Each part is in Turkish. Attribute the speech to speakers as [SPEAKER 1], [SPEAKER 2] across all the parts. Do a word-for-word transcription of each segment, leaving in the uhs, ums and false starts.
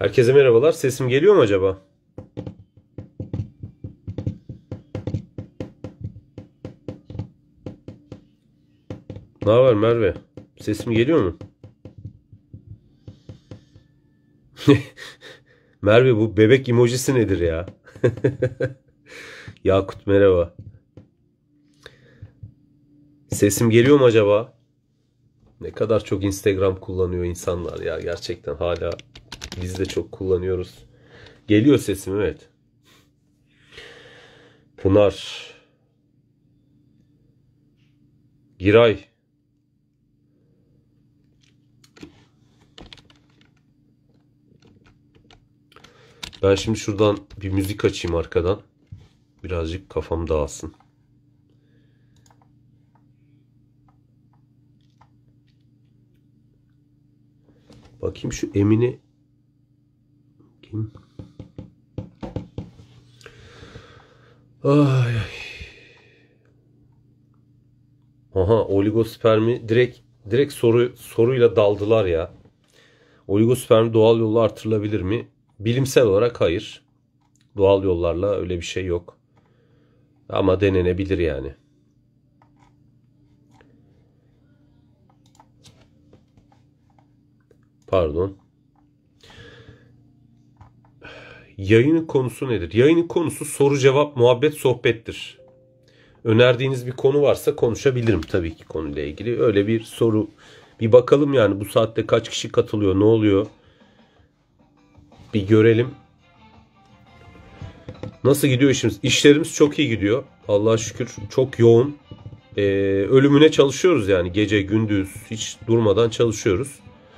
[SPEAKER 1] Herkese merhabalar. Sesim geliyor mu acaba? Ne haber Merve? Sesim geliyor mu? Merve, bu bebek emojisi nedir ya? Yakut merhaba. Sesim geliyor mu acaba? Ne kadar çok Instagram kullanıyor insanlar ya, gerçekten hala biz de çok kullanıyoruz. Geliyor sesim, evet. Pınar, Giray. Ben şimdi şuradan bir müzik açayım arkadan. Birazcık kafam dağılsın. Bakayım şu Emine kim? Ay ay. Aha, oligospermi direkt direkt soru soruyla daldılar ya. Oligospermi doğal yolla artırılabilir mi? Bilimsel olarak hayır. Doğal yollarla öyle bir şey yok. Ama denenebilir yani. Pardon. Yayının konusu nedir? Yayının konusu soru cevap, muhabbet, sohbettir. Önerdiğiniz bir konu varsa konuşabilirim tabii ki konuyla ilgili. Öyle bir soru, bir bakalım yani bu saatte kaç kişi katılıyor, ne oluyor? Bir görelim. Nasıl gidiyor işimiz? İşlerimiz çok iyi gidiyor. Allah'a şükür çok yoğun. Ee, ölümüne çalışıyoruz yani, gece gündüz hiç durmadan çalışıyoruz.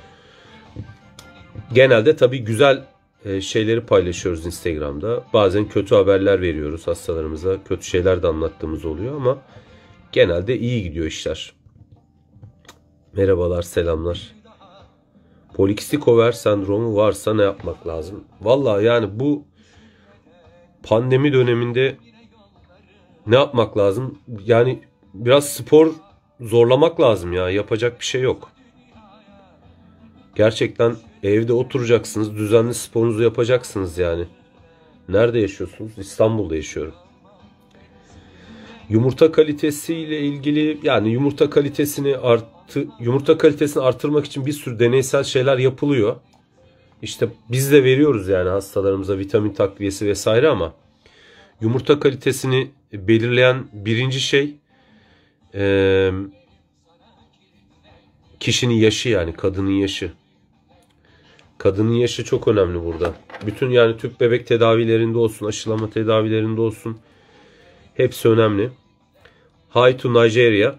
[SPEAKER 1] Genelde tabii güzel şeyleri paylaşıyoruz Instagram'da. Bazen kötü haberler veriyoruz hastalarımıza. Kötü şeyler de anlattığımız oluyor ama genelde iyi gidiyor işler. Merhabalar, selamlar. Polikistik over sendromu varsa ne yapmak lazım? Vallahi yani bu pandemi döneminde ne yapmak lazım? Yani biraz spor zorlamak lazım ya. Yapacak bir şey yok. Gerçekten evde oturacaksınız. Düzenli sporunuzu yapacaksınız yani. Nerede yaşıyorsunuz? İstanbul'da yaşıyorum. Yumurta kalitesiyle ilgili, yani yumurta kalitesini artı yumurta kalitesini artırmak için bir sürü deneysel şeyler yapılıyor. İşte biz de veriyoruz yani hastalarımıza vitamin takviyesi vesaire ama yumurta kalitesini belirleyen birinci şey e, kişinin yaşı, yani kadının yaşı. Kadının yaşı çok önemli burada. Bütün yani tüp bebek tedavilerinde olsun, aşılama tedavilerinde olsun, hepsi önemli. Hi to Nigeria.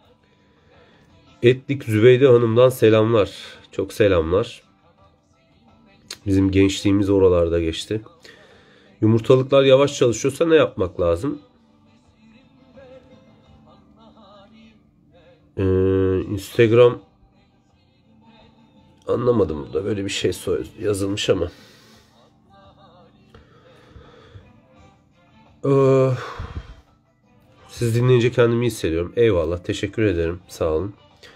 [SPEAKER 1] Etlik Zübeyde Hanım'dan selamlar. Çok selamlar. Bizim gençliğimiz oralarda geçti. Yumurtalıklar yavaş çalışıyorsa ne yapmak lazım? Ee, Instagram anlamadım, burada böyle bir şey yazılmış ama. Ee, siz dinleyince kendimi iyi hissediyorum. Eyvallah, teşekkür ederim, sağ olun.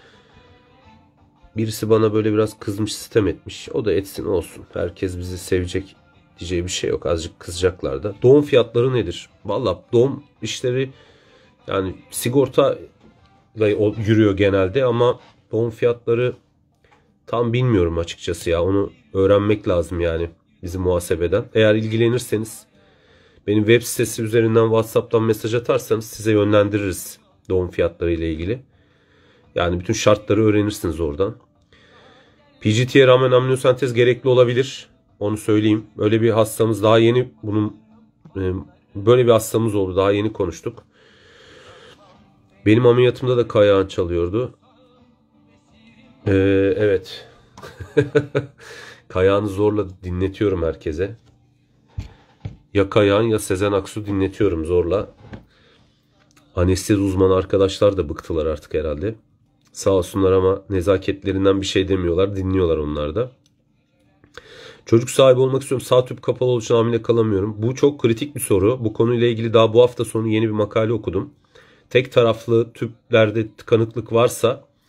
[SPEAKER 1] Birisi bana böyle biraz kızmış, sitem etmiş. O da etsin, olsun. Herkes bizi sevecek diyeceği bir şey yok. Azıcık kızacaklar da. Doğum fiyatları nedir? Vallahi doğum işleri yani sigorta yürüyor genelde ama doğum fiyatları tam bilmiyorum açıkçası ya. Onu öğrenmek lazım yani bizim muhasebeden. Eğer ilgilenirseniz benim web sitesi üzerinden WhatsApp'tan mesaj atarsanız size yönlendiririz doğum fiyatları ile ilgili. Yani bütün şartları öğrenirsiniz oradan. P G T'ye rağmen amniyosentez gerekli olabilir. Onu söyleyeyim. Öyle bir hastamız daha yeni, bunun böyle bir hastamız oldu. Daha yeni konuştuk. Benim ameliyatımda da kayağın çalıyordu. Ee, evet. Kayağını zorla dinletiyorum herkese. Ya Kayağan ya Sezen Aksu dinletiyorum zorla. Anestezi uzmanı arkadaşlar da bıktılar artık herhalde. Sağ olsunlar ama nezaketlerinden bir şey demiyorlar. Dinliyorlar onlar da. Çocuk sahibi olmak istiyorum. Sağ tüp kapalı olduğu için hamile kalamıyorum. Bu çok kritik bir soru. Bu konuyla ilgili daha bu hafta sonu yeni bir makale okudum. Tek taraflı tüplerde tıkanıklık varsa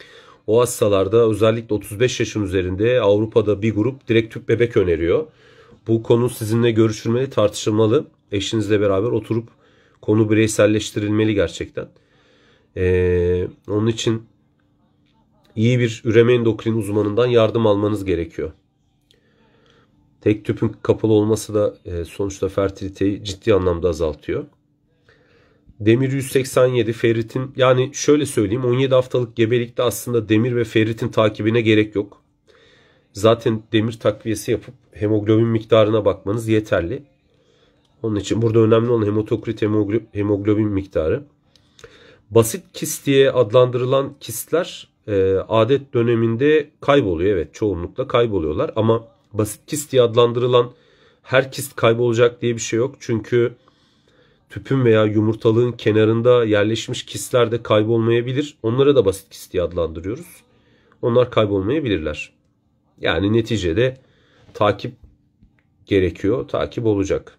[SPEAKER 1] O hastalarda özellikle otuz beş yaşın üzerinde Avrupa'da bir grup direkt tüp bebek öneriyor. Bu konu sizinle görüşülmeli, tartışılmalı. Eşinizle beraber oturup konu bireyselleştirilmeli gerçekten. Ee, onun için iyi bir üreme endokrin uzmanından yardım almanız gerekiyor. Tek tüpün kapalı olması da e, sonuçta fertiliteyi ciddi anlamda azaltıyor. Demir yüz seksen yedi, ferritin, yani şöyle söyleyeyim, on yedi haftalık gebelikte aslında demir ve ferritin takibine gerek yok. Zaten demir takviyesi yapıp hemoglobin miktarına bakmanız yeterli. Onun için burada önemli olan hematokrit hemoglobin miktarı. Basit kist diye adlandırılan kistler e, adet döneminde kayboluyor. Evet, çoğunlukla kayboluyorlar ama basit kist diye adlandırılan her kist kaybolacak diye bir şey yok. Çünkü tüpün veya yumurtalığın kenarında yerleşmiş kistler de kaybolmayabilir. Onlara da basit kist diye adlandırıyoruz. Onlar kaybolmayabilirler. Yani neticede takip gerekiyor. Takip olacak.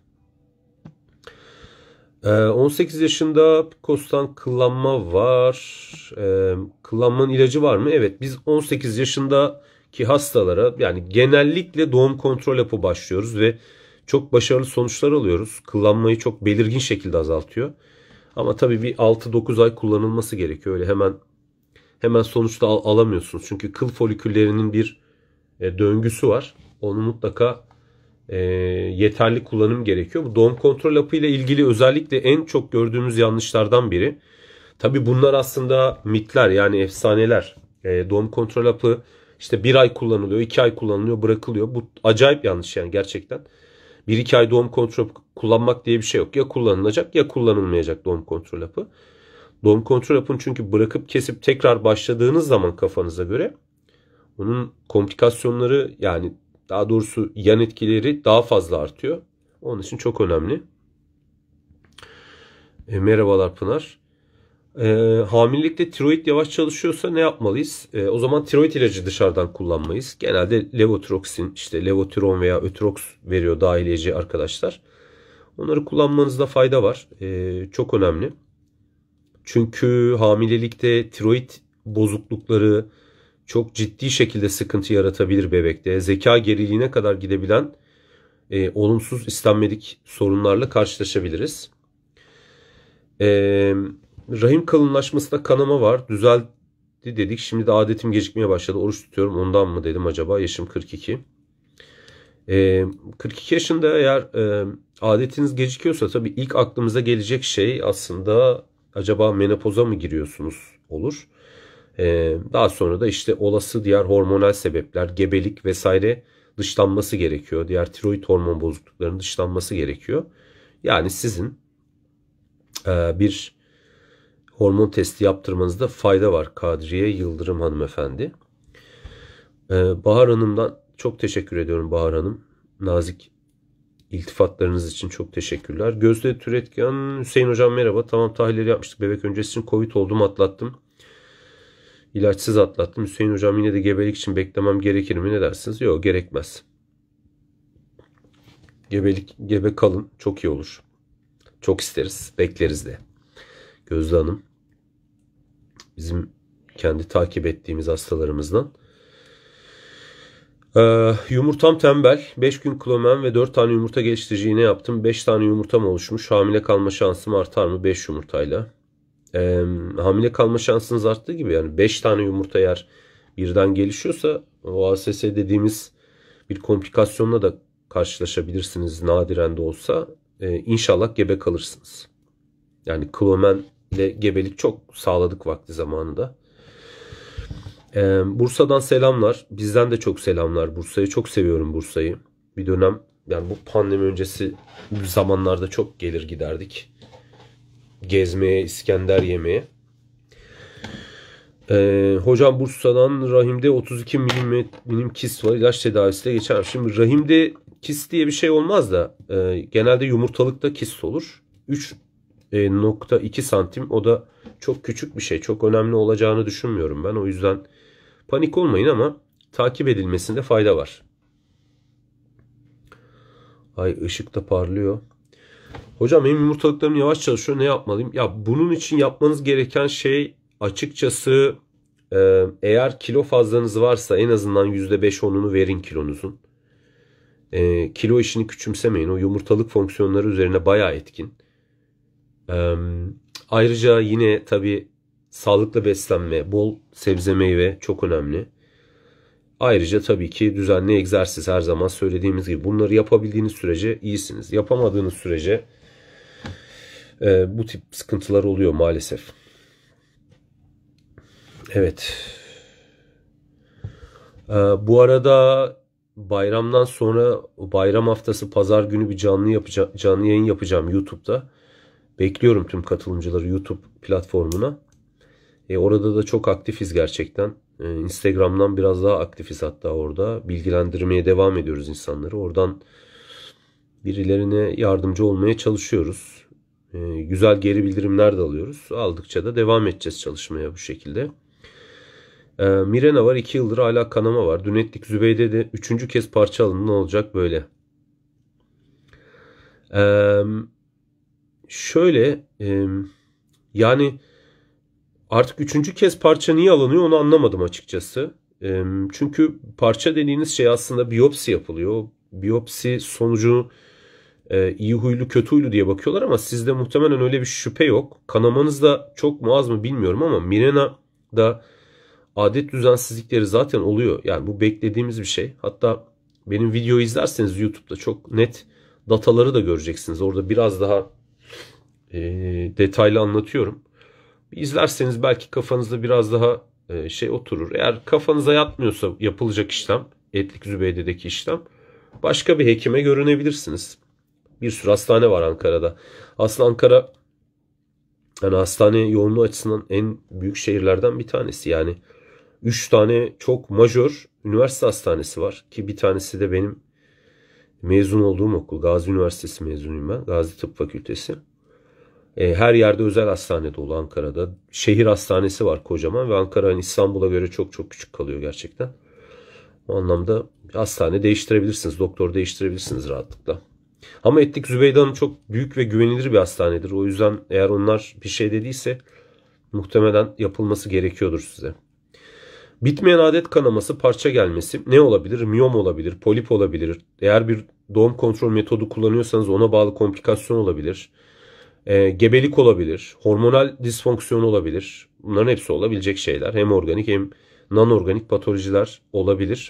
[SPEAKER 1] on sekiz yaşında P C O S'tan kıllanma var. Kıllanmanın ilacı var mı? Evet, biz on sekiz yaşındaki hastalara yani genellikle doğum kontrol hapı başlıyoruz ve çok başarılı sonuçlar alıyoruz. Kıllanmayı çok belirgin şekilde azaltıyor. Ama tabii bir altı dokuz ay kullanılması gerekiyor. Öyle hemen hemen sonuçta al alamıyorsunuz. Çünkü kıl foliküllerinin bir e, döngüsü var. Onu mutlaka e, yeterli kullanım gerekiyor. Bu doğum kontrol hapı ile ilgili özellikle en çok gördüğümüz yanlışlardan biri. Tabii bunlar aslında mitler, yani efsaneler. E, doğum kontrol hapı işte bir ay kullanılıyor, iki ay kullanılıyor, bırakılıyor. Bu acayip yanlış yani gerçekten. bir iki ay doğum kontrol kullanmak diye bir şey yok. Ya kullanılacak ya kullanılmayacak doğum kontrol hapı. Doğum kontrol hapını çünkü bırakıp kesip tekrar başladığınız zaman kafanıza göre onun komplikasyonları, yani daha doğrusu yan etkileri daha fazla artıyor. Onun için çok önemli. E, merhabalar Pınar. E, hamilelikte tiroid yavaş çalışıyorsa ne yapmalıyız? E, o zaman tiroid ilacı dışarıdan kullanmayız. Genelde levotiroksin, işte levotiron veya ötrox veriyor dahiliyeci arkadaşlar. Onları kullanmanızda fayda var. E, çok önemli. Çünkü hamilelikte tiroid bozuklukları çok ciddi şekilde sıkıntı yaratabilir bebekte. Zeka geriliğine kadar gidebilen e, olumsuz istenmedik sorunlarla karşılaşabiliriz. E, rahim kalınlaşmasında kanama var. Düzeldi dedik. Şimdi de adetim gecikmeye başladı. Oruç tutuyorum. Ondan mı dedim acaba? Yaşım kırk iki. E, kırk iki yaşında eğer e, adetiniz gecikiyorsa tabii ilk aklımıza gelecek şey aslında acaba menopoza mı giriyorsunuz olur. Ee, daha sonra da işte olası diğer hormonal sebepler, gebelik vesaire dışlanması gerekiyor. Diğer tiroid hormon bozukluklarının dışlanması gerekiyor. Yani sizin e, bir hormon testi yaptırmanızda fayda var Kadriye Yıldırım hanımefendi. Ee, Bahar Hanım'dan çok teşekkür ediyorum Bahar Hanım. Nazik iltifatlarınız için çok teşekkürler. Gözde Türetken, Hüseyin Hocam merhaba. Tamam, tahlilleri yapmıştık. Bebek öncesi için Covid oldum, atlattım. İlaçsız atlattım. Hüseyin Hocam yine de gebelik için beklemem gerekir mi? Ne dersiniz? Yok, gerekmez. Gebelik, gebe kalın. Çok iyi olur. Çok isteriz. Bekleriz de. Gözde Hanım. Bizim kendi takip ettiğimiz hastalarımızdan. Ee, yumurtam tembel. beş gün klomen ve dört tane yumurta geliştirici iğne yaptım. beş tane yumurtam oluşmuş. Hamile kalma şansım artar mı? beş yumurtayla. Ee, hamile kalma şansınız arttığı gibi, yani beş tane yumurta eğer birden gelişiyorsa o A S S dediğimiz bir komplikasyonla da karşılaşabilirsiniz, nadiren de olsa. Ee, inşallah gebe kalırsınız. Yani klomenle gebelik çok sağladık vakti zamanında. Ee, Bursa'dan selamlar. Bizden de çok selamlar. Bursa'yı çok seviyorum, Bursa'yı. Bir dönem, yani bu pandemi öncesi zamanlarda çok gelir giderdik. Gezmeye, İskender yemeye. Ee, hocam Bursa'dan, rahimde otuz iki milim, milim kist var. İlaç tedavisiyle geçer. Şimdi rahimde kist diye bir şey olmaz da e, genelde yumurtalıkta kist olur. üç nokta iki santim, o da çok küçük bir şey. Çok önemli olacağını düşünmüyorum ben. O yüzden panik olmayın ama takip edilmesinde fayda var. Ay, ışık da parlıyor. Hocam benim yumurtalıklarım yavaş çalışıyor. Ne yapmalıyım? Ya bunun için yapmanız gereken şey açıkçası Ee, eğer kilo fazlanız varsa en azından yüzde beş onunu verin kilonuzun. Ee, kilo işini küçümsemeyin. O yumurtalık fonksiyonları üzerine bayağı etkin. Ee, ayrıca yine tabii sağlıklı beslenme, bol sebze meyve çok önemli. Ayrıca tabii ki düzenli egzersiz, her zaman söylediğimiz gibi. Bunları yapabildiğiniz sürece iyisiniz. Yapamadığınız sürece e, bu tip sıkıntılar oluyor maalesef. Evet. Ee, bu arada bayramdan sonra, bayram haftası pazar günü bir canlı yapacağım, canlı yayın yapacağım YouTube'da. Bekliyorum tüm katılımcıları YouTube platformuna. E, orada da çok aktifiz gerçekten. E, Instagram'dan biraz daha aktifiz hatta orada. Bilgilendirmeye devam ediyoruz insanları. Oradan birilerine yardımcı olmaya çalışıyoruz. E, güzel geri bildirimler de alıyoruz. Aldıkça da devam edeceğiz çalışmaya bu şekilde. E, Mirena var. iki yıldır hala kanama var. Dün ettik Zübeyde'de üçüncü kez parça alındı. Ne olacak böyle? E, şöyle e, yani artık üçüncü kez parça niye alınıyor onu anlamadım açıkçası. E, çünkü parça dediğiniz şey aslında biyopsi yapılıyor. Biyopsi sonucu e, iyi huylu kötü huylu diye bakıyorlar ama sizde muhtemelen öyle bir şüphe yok. Kanamanız da çok mu az mı bilmiyorum ama Mirena'da adet düzensizlikleri zaten oluyor. Yani bu beklediğimiz bir şey. Hatta benim videoyu izlerseniz YouTube'da çok net dataları da göreceksiniz. Orada biraz daha e, detaylı anlatıyorum. İzlerseniz belki kafanızda biraz daha e, şey oturur. Eğer kafanıza yatmıyorsa yapılacak işlem, Etlik Zübeyde'deki işlem, başka bir hekime görünebilirsiniz. Bir sürü hastane var Ankara'da. Aslında Ankara yani hastane yoğunluğu açısından en büyük şehirlerden bir tanesi. Yani üç tane çok majör üniversite hastanesi var ki bir tanesi de benim mezun olduğum okul. Gazi Üniversitesi mezunuyum ben. Gazi Tıp Fakültesi. Her yerde özel hastane dolu Ankara'da. Şehir hastanesi var kocaman ve Ankara hani İstanbul'a göre çok çok küçük kalıyor gerçekten. O anlamda hastane değiştirebilirsiniz, doktor değiştirebilirsiniz rahatlıkla. Ama Etlik Zübeyde Hanım çok büyük ve güvenilir bir hastanedir. O yüzden eğer onlar bir şey dediyse muhtemelen yapılması gerekiyordur size. Bitmeyen adet kanaması, parça gelmesi ne olabilir? Miyom olabilir, polip olabilir. Eğer bir doğum kontrol metodu kullanıyorsanız ona bağlı komplikasyon olabilir. E, gebelik olabilir, hormonal disfonksiyon olabilir. Bunların hepsi olabilecek şeyler. Hem organik hem non-organik patolojiler olabilir.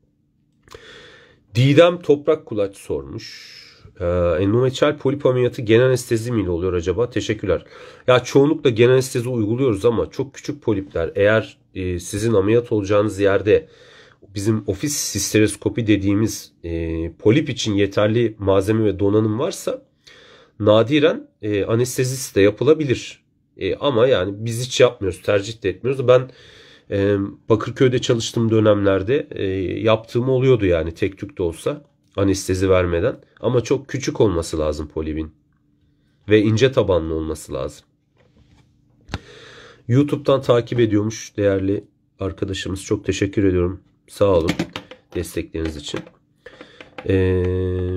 [SPEAKER 1] Didem Toprak Kulaç sormuş. Ee, endometriyal polip ameliyatı genel anestezi mi oluyor acaba? Teşekkürler. Ya çoğunlukla genel anestezi uyguluyoruz ama çok küçük polipler eğer e, sizin ameliyat olacağınız yerde bizim ofis histeroskopi dediğimiz e, polip için yeterli malzeme ve donanım varsa nadiren e, anestezisi de yapılabilir. E, ama yani biz hiç yapmıyoruz, tercih de etmiyoruz. Ben e, Bakırköy'de çalıştığım dönemlerde e, yaptığım oluyordu yani tek tük de olsa anestezi vermeden. Ama çok küçük olması lazım polibin ve ince tabanlı olması lazım. YouTube'dan takip ediyormuş değerli arkadaşımız. Çok teşekkür ediyorum. Sağ olun destekleriniz için. Eee...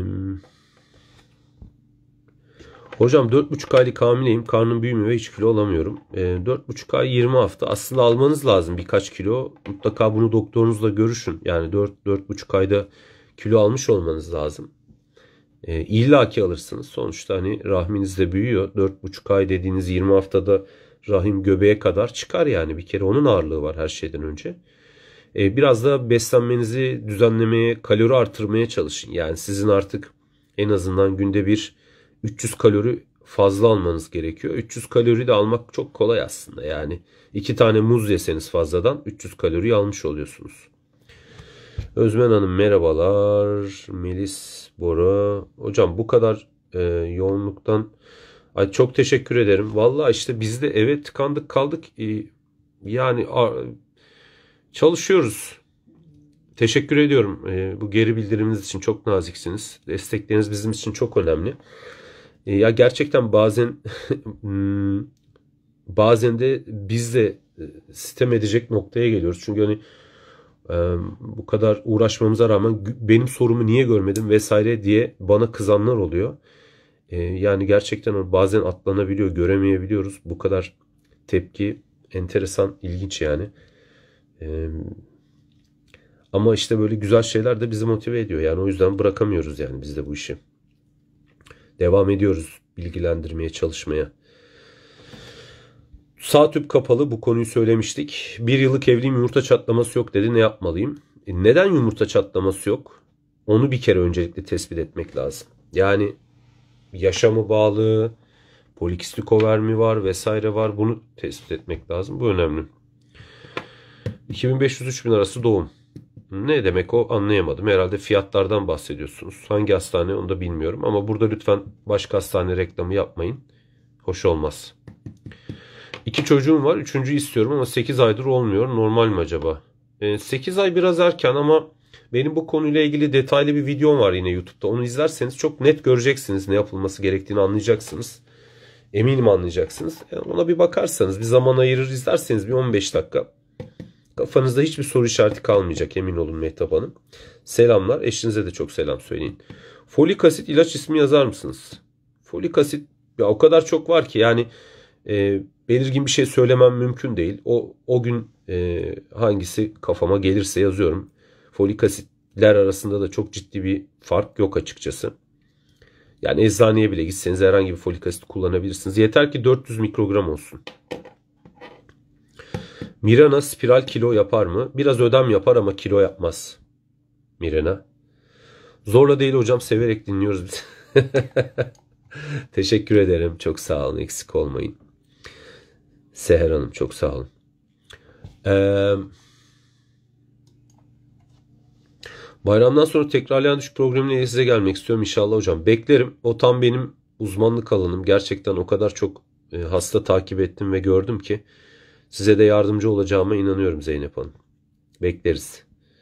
[SPEAKER 1] Hocam dört buçuk aylık hamileyim. Karnım büyümüyor ve hiç kilo alamıyorum. E, dört buçuk ay yirmi hafta. Aslında almanız lazım birkaç kilo. Mutlaka bunu doktorunuzla görüşün. Yani dört dört buçuk ayda kilo almış olmanız lazım. E, İlla ki alırsınız. Sonuçta hani rahminiz de büyüyor. dört buçuk ay dediğiniz yirmi haftada rahim göbeğe kadar çıkar yani. Bir kere onun ağırlığı var her şeyden önce. E, biraz da beslenmenizi düzenlemeye, kalori artırmaya çalışın. Yani sizin artık en azından günde bir üç yüz kalori fazla almanız gerekiyor. üç yüz kalori de almak çok kolay aslında. Yani iki tane muz yeseniz fazladan üç yüz kalori almış oluyorsunuz. Özmen Hanım merhabalar. Melis Bora. Hocam bu kadar e, yoğunluktan ay çok teşekkür ederim. Vallahi işte biz de evet tıkandık kaldık. E, yani a, çalışıyoruz. Teşekkür ediyorum. E, bu geri bildiriminiz için çok naziksiniz. Destekleriniz bizim için çok önemli. Ya gerçekten bazen bazen de biz de sitem edecek noktaya geliyoruz. Çünkü hani bu kadar uğraşmamıza rağmen benim sorumu niye görmedim vesaire diye bana kızanlar oluyor. Yani gerçekten bazen atlanabiliyor, göremeyebiliyoruz. Bu kadar tepki enteresan, ilginç yani. Ee, ama işte böyle güzel şeyler de bizi motive ediyor. Yani o yüzden bırakamıyoruz yani biz de bu işi. Devam ediyoruz bilgilendirmeye, çalışmaya. Sağ tüp kapalı, bu konuyu söylemiştik. Bir yıllık evliyim, yumurta çatlaması yok dedi. Ne yapmalıyım? E neden yumurta çatlaması yok? Onu bir kere öncelikle tespit etmek lazım. Yani yaşa mı bağlı, polikistik over mi var vesaire var. Bunu tespit etmek lazım. Bu önemli. iki bin beş yüz üç bin arası doğum. Ne demek o, anlayamadım. Herhalde fiyatlardan bahsediyorsunuz. Hangi hastane onu da bilmiyorum. Ama burada lütfen başka hastane reklamı yapmayın. Hoş olmaz. İki çocuğum var. Üçüncü istiyorum ama sekiz aydır olmuyor. Normal mi acaba? sekiz ay biraz erken ama benim bu konuyla ilgili detaylı bir videom var yine YouTube'da. Onu izlerseniz çok net göreceksiniz. Ne yapılması gerektiğini anlayacaksınız. Eminim anlayacaksınız. Yani ona bir bakarsanız, bir zaman ayırır izlerseniz bir on beş dakika. Kafanızda hiçbir soru işareti kalmayacak, emin olun Mehtap Hanım. Selamlar. Eşinize de çok selam söyleyin. Folik asit ilaç ismi yazar mısınız? Folik asit ya o kadar çok var ki yani e, belirgin bir şey söylemem mümkün değil. O o gün e, hangisi kafama gelirse yazıyorum. Folik asitler arasında da çok ciddi bir fark yok açıkçası. Yani eczaneye bile gitseniz herhangi bir folik asit kullanabilirsiniz. Yeter ki dört yüz mikrogram olsun. Mirena spiral kilo yapar mı? Biraz ödem yapar ama kilo yapmaz. Mirena. Zorla değil hocam, severek dinliyoruz biz. Teşekkür ederim. Çok sağ olun. Eksik olmayın. Seher Hanım çok sağ olun. Ee, bayramdan sonra tekrarlayan düşük programıyla size gelmek istiyorum inşallah hocam. Beklerim. O tam benim uzmanlık alanım. Gerçekten o kadar çok e, hasta takip ettim ve gördüm ki size de yardımcı olacağıma inanıyorum Zeynep Hanım. Bekleriz.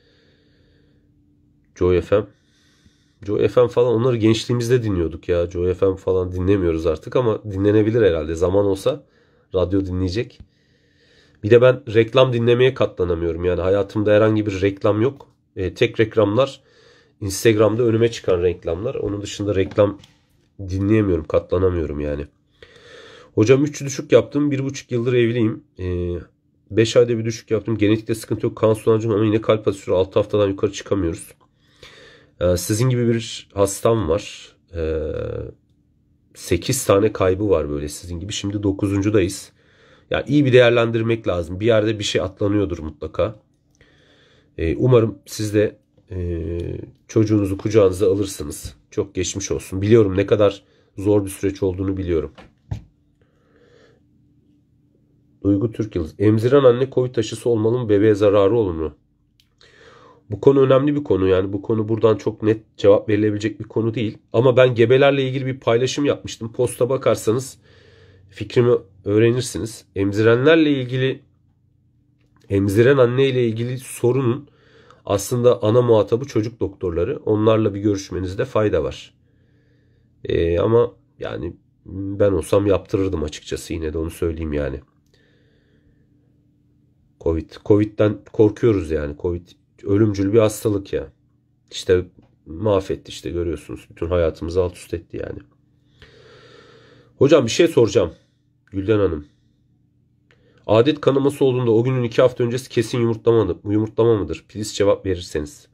[SPEAKER 1] Joy F M. Joy F M falan, onları gençliğimizde dinliyorduk ya. Joy F M falan dinlemiyoruz artık ama dinlenebilir herhalde. Zaman olsa radyo dinleyecek. Bir de ben reklam dinlemeye katlanamıyorum. Yani hayatımda herhangi bir reklam yok. E, tek reklamlar Instagram'da önüme çıkan reklamlar. Onun dışında reklam dinleyemiyorum, katlanamıyorum yani. Hocam üç düşük yaptım. bir buçuk yıldır evliyim. beş ayda bir düşük yaptım. Genetikte sıkıntı yok. Kan sulandırıcım ama yine kalp atışları altı haftadan yukarı çıkamıyoruz. E, sizin gibi bir hastam var. E, sekiz tane kaybı var böyle sizin gibi. Şimdi dokuzuncudayız. Yani iyi bir değerlendirmek lazım. Bir yerde bir şey atlanıyordur mutlaka. E, umarım siz de e, çocuğunuzu kucağınıza alırsınız. Çok geçmiş olsun. Biliyorum ne kadar zor bir süreç olduğunu biliyorum. Duygu Türkyıldız. Emziren anne Covid aşısı olmalı mı? Bebeğe zararı olur mu? Bu konu önemli bir konu. Yani bu konu buradan çok net cevap verilebilecek bir konu değil. Ama ben gebelerle ilgili bir paylaşım yapmıştım. Posta bakarsanız fikrimi öğrenirsiniz. Emzirenlerle ilgili, emziren anne ile ilgili sorunun aslında ana muhatabı çocuk doktorları. Onlarla bir görüşmenizde fayda var. Ee, ama yani ben olsam yaptırırdım açıkçası, yine de onu söyleyeyim yani. Covid. Covid'den korkuyoruz yani. Covid ölümcül bir hastalık ya. İşte mahvetti, işte görüyorsunuz. Bütün hayatımızı alt üst etti yani. Hocam bir şey soracağım. Gülden Hanım. Adet kanaması olduğunda o günün iki hafta öncesi kesin yumurtlama mıdır? Yumurtlama mıdır? Please cevap verirseniz.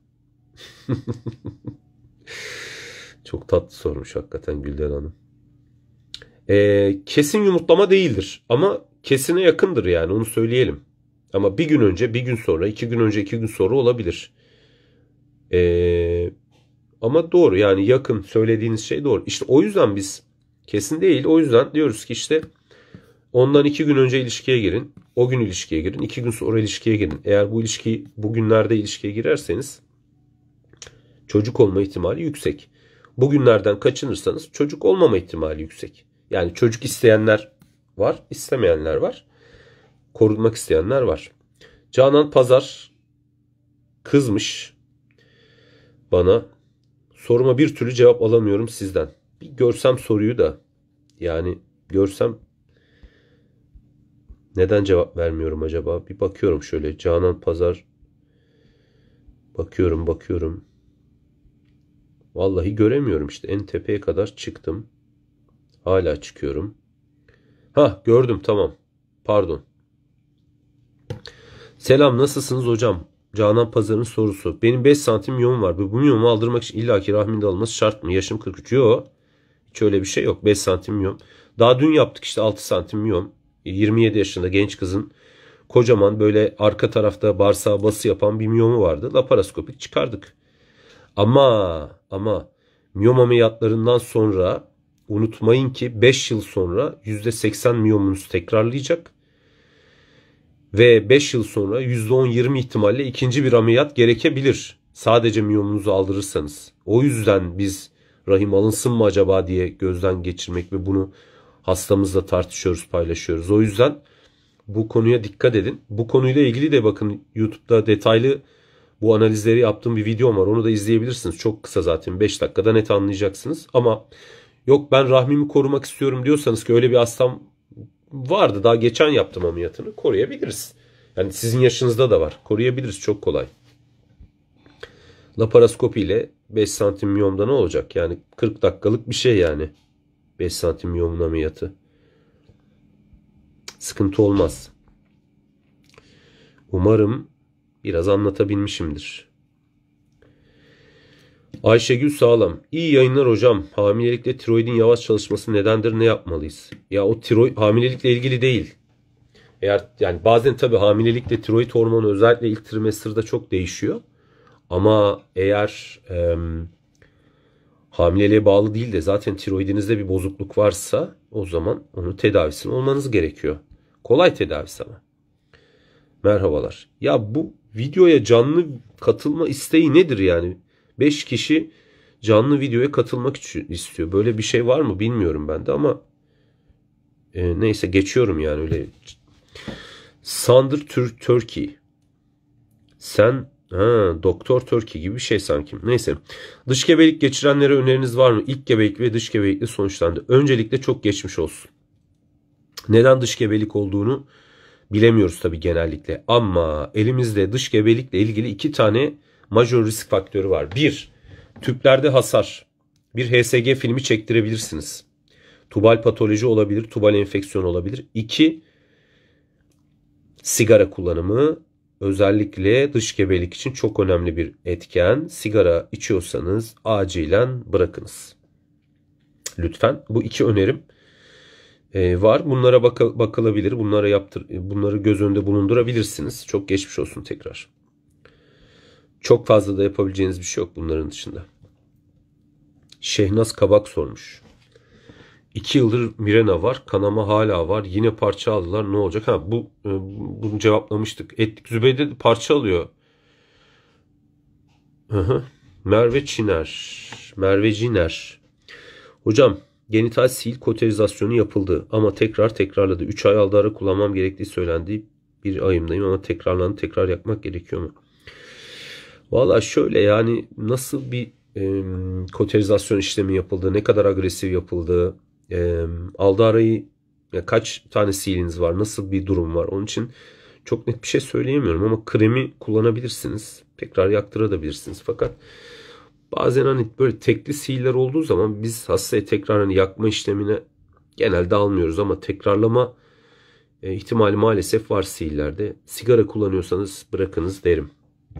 [SPEAKER 1] Çok tatlı sormuş hakikaten Gülden Hanım. Ee, kesin yumurtlama değildir. Ama kesine yakındır yani, onu söyleyelim. Ama bir gün önce, bir gün sonra, iki gün önce, iki gün sonra olabilir. Ee, ama doğru yani, yakın, söylediğiniz şey doğru. İşte o yüzden biz kesin değil. O yüzden diyoruz ki işte ondan iki gün önce ilişkiye girin. O gün ilişkiye girin. iki gün sonra ilişkiye girin. Eğer bu ilişki bugünlerde ilişkiye girerseniz çocuk olma ihtimali yüksek. Bugünlerden kaçınırsanız çocuk olmama ihtimali yüksek. Yani çocuk isteyenler var, istemeyenler var. Korunmak isteyenler var. Canan Pazar kızmış bana. Soruma bir türlü cevap alamıyorum sizden. Bir görsem soruyu da, yani görsem neden cevap vermiyorum acaba? Bir bakıyorum şöyle. Canan Pazar, bakıyorum bakıyorum. Vallahi göremiyorum işte. En tepeye kadar çıktım. Hala çıkıyorum. Ha, gördüm, tamam. Pardon. Selam, nasılsınız hocam? Canan Pazar'ın sorusu. Benim beş santim miyom var. Bu miyomu aldırmak için illaki rahminde alınması şart mı? Yaşım kırk üç. Yok. Hiç öyle bir şey yok. beş santim miyom. Daha dün yaptık işte altı santim miyom. yirmi yedi yaşında genç kızın kocaman böyle arka tarafta bağırsağı bası yapan bir miyomu vardı. Laparoskopik çıkardık. Ama ama miyom ameliyatlarından sonra unutmayın ki beş yıl sonra yüzde seksen miyomunuz tekrarlayacak. Ve beş yıl sonra yüzde on yirmi ihtimalle ikinci bir ameliyat gerekebilir. Sadece miyomunuzu aldırırsanız. O yüzden biz rahim alınsın mı acaba diye gözden geçirmek ve bunu hastamızla tartışıyoruz, paylaşıyoruz. O yüzden bu konuya dikkat edin. Bu konuyla ilgili de bakın YouTube'da detaylı bu analizleri yaptığım bir videom var. Onu da izleyebilirsiniz. Çok kısa zaten beş dakikada net anlayacaksınız. Ama yok ben rahmimi korumak istiyorum diyorsanız ki öyle bir hastam vardı. Daha geçen yaptım ameliyatını. Koruyabiliriz. Yani sizin yaşınızda da var. Koruyabiliriz. Çok kolay. Laparoskopi ile beş santim miyomda ne olacak? Yani kırk dakikalık bir şey yani. beş santim miyomun ameliyatı. Sıkıntı olmaz. Umarım biraz anlatabilmişimdir. Ayşegül Sağlam. İyi yayınlar hocam. Hamilelikte tiroidin yavaş çalışması nedendir? Ne yapmalıyız? Ya o tiroid hamilelikle ilgili değil. Eğer yani bazen tabii hamilelikle tiroid hormonu özellikle ilk trimesterde çok değişiyor. Ama eğer e, hamileliğe bağlı değil de zaten tiroidinizde bir bozukluk varsa o zaman onun tedavisini olmanız gerekiyor. Kolay tedavisi ama. Merhabalar. Ya bu videoya canlı katılma isteği nedir yani? beş kişi canlı videoya katılmak istiyor. Böyle bir şey var mı bilmiyorum ben de ama e, neyse geçiyorum yani öyle. Sandır Turkey. Sen ha, Doktor Turkey gibi bir şey sanki. Neyse. Dış gebelik geçirenlere öneriniz var mı? İlk gebelik ve dış gebelikle sonuçlandı. Öncelikle çok geçmiş olsun. Neden dış gebelik olduğunu bilemiyoruz tabii genellikle. Ama elimizde dış gebelikle ilgili iki tane major risk faktörü var. Bir, tüplerde hasar. Bir H S G filmi çektirebilirsiniz. Tubal patoloji olabilir, tubal enfeksiyon olabilir. İki, sigara kullanımı özellikle dış gebelik için çok önemli bir etken. Sigara içiyorsanız acilen bırakınız. Lütfen. Bu iki önerim e, var. Bunlara bak bakılabilir. Bunlara yaptır bunları göz önünde bulundurabilirsiniz. Çok geçmiş olsun tekrar. Çok fazla da yapabileceğiniz bir şey yok bunların dışında. Şehnaz Kabak sormuş. İki yıldır Mirena var. Kanama hala var. Yine parça aldılar. Ne olacak? Ha, bu e, bunu cevaplamıştık. Etlik Zübeyde parça alıyor. Hı hı. Merve Çiner. Merve Ciner. Hocam genital sil koterizasyonu yapıldı ama tekrar tekrarladı. üç ay aldı ara kullanmam gerektiği söylendi. Bir ayımdayım ama tekrarlandı. Tekrar yapmak gerekiyor mu? Valla şöyle yani nasıl bir e, koterizasyon işlemi yapıldı? Ne kadar agresif yapıldı? E, aldı arayı ya kaç tane siliniz var? Nasıl bir durum var? Onun için çok net bir şey söyleyemiyorum ama kremi kullanabilirsiniz. Tekrar yaktırabilirsiniz. Fakat bazen hani böyle tekli sihirler olduğu zaman biz hastaya tekrar hani yakma işlemine genelde almıyoruz ama tekrarlama e, ihtimali maalesef var sihirlerde. Sigara kullanıyorsanız bırakınız derim.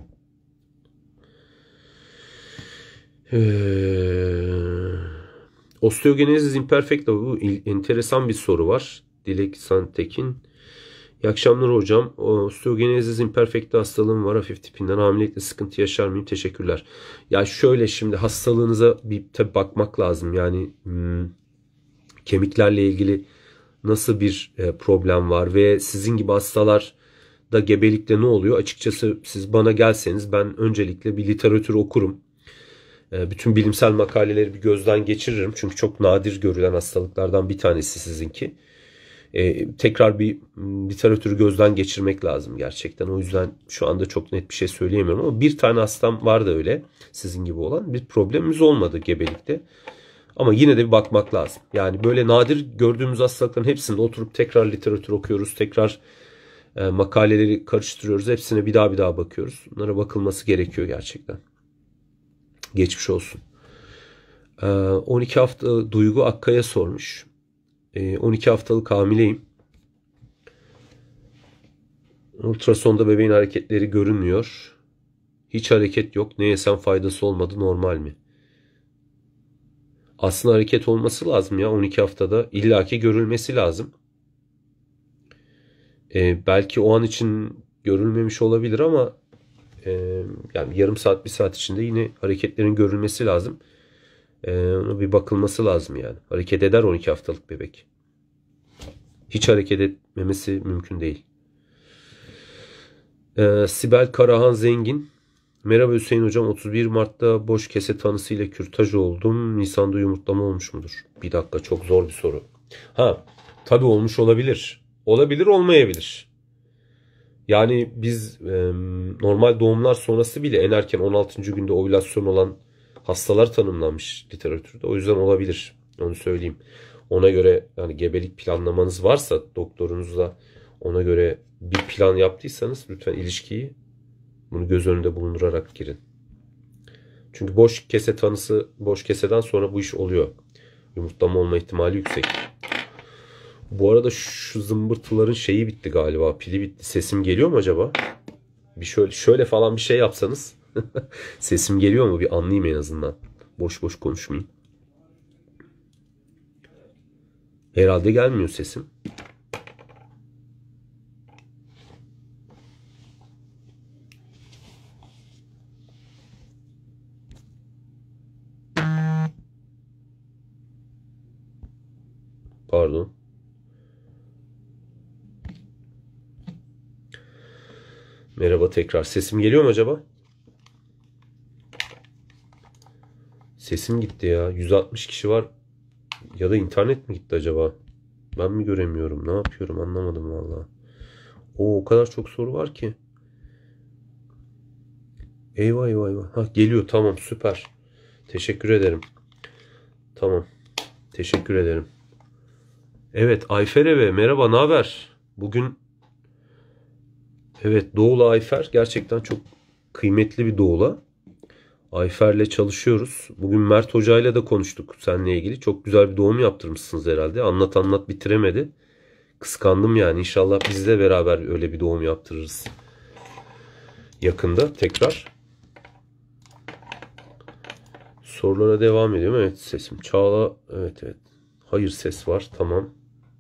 [SPEAKER 1] Ee, Osteogenesis imperfecta bu enteresan bir soru var. Dilek Santekin. İyi akşamlar hocam. Osteogenesis imperfecta hastalığım var. Hafif tipinden hamilelikle sıkıntı yaşar mıyım? Teşekkürler. Ya şöyle şimdi hastalığınıza bir tabi bakmak lazım. Yani hmm, kemiklerle ilgili nasıl bir e, problem var ve sizin gibi hastalar da gebelikte ne oluyor? Açıkçası siz bana gelseniz ben öncelikle bir literatür okurum. E, bütün bilimsel makaleleri bir gözden geçiririm. Çünkü çok nadir görülen hastalıklardan bir tanesi sizinki. Ee, tekrar bir literatürü gözden geçirmek lazım gerçekten. O yüzden şu anda çok net bir şey söyleyemiyorum ama bir tane hastam var da öyle sizin gibi olan bir problemimiz olmadı gebelikte. Ama yine de bir bakmak lazım. Yani böyle nadir gördüğümüz hastalıkların hepsinde oturup tekrar literatür okuyoruz. Tekrar e, makaleleri karıştırıyoruz. Hepsine bir daha bir daha bakıyoruz. Bunlara bakılması gerekiyor gerçekten. Geçmiş olsun. Ee, on iki hafta Duygu Akkaya sormuş. on iki haftalık hamileyim. Ultrasonda bebeğin hareketleri görünmüyor. Hiç hareket yok. Ne yesem faydası olmadı, normal mi? Aslında hareket olması lazım ya on iki haftada. İllaki görülmesi lazım. Ee, belki o an için görülmemiş olabilir ama e, yani yarım saat bir saat içinde yine hareketlerin görülmesi lazım. Ee, ona bir bakılması lazım yani. Hareket eder on iki haftalık bebek. Hiç hareket etmemesi mümkün değil. Ee, Sibel Karahan Zengin. Merhaba Hüseyin Hocam. otuz bir Mart'ta boş kese tanısıyla kürtaj oldum. Nisan'da yumurtlama olmuş mudur? Bir dakika, çok zor bir soru. Ha, tabii olmuş olabilir. Olabilir, olmayabilir. Yani biz e, normal doğumlar sonrası bile en erken on altıncı günde ovülasyon olan hastalar tanımlanmış literatürde. O yüzden olabilir. Onu söyleyeyim. Ona göre yani gebelik planlamanız varsa doktorunuzla ona göre bir plan yaptıysanız lütfen ilişkiyi bunu göz önünde bulundurarak girin. Çünkü boş kese tanısı, boş keseden sonra bu iş oluyor. Yumurtlama olma ihtimali yüksek. Bu arada şu zımbırtıların şeyi bitti galiba. Pili bitti. Sesim geliyor mu acaba? Bir şöyle şöyle falan bir şey yapsanız. Sesim geliyor mu? Bir anlayayım en azından. Boş boş konuşmayayım. Herhalde gelmiyor sesim. Pardon. Merhaba tekrar. Sesim geliyor mu acaba? Sesim gitti ya. yüz altmış kişi var. Ya da internet mi gitti acaba? Ben mi göremiyorum? Ne yapıyorum? Anlamadım vallahi. O o kadar çok soru var ki. Eyvah eyvah eyvah. Ha, geliyor, tamam, süper. Teşekkür ederim. Tamam. Teşekkür ederim. Evet, Ayfer Eve merhaba, ne haber? Bugün evet, Doğulu Ayfer gerçekten çok kıymetli bir Doğula. Ayfer'le çalışıyoruz. Bugün Mert Hoca'yla da konuştuk seninle ilgili. Çok güzel bir doğum yaptırmışsınız herhalde. Anlat anlat bitiremedi. Kıskandım yani. İnşallah biz de beraber öyle bir doğum yaptırırız. Yakında tekrar. Sorulara devam ediyorum. Evet, sesim. Çağla. Evet evet. Hayır, ses var. Tamam.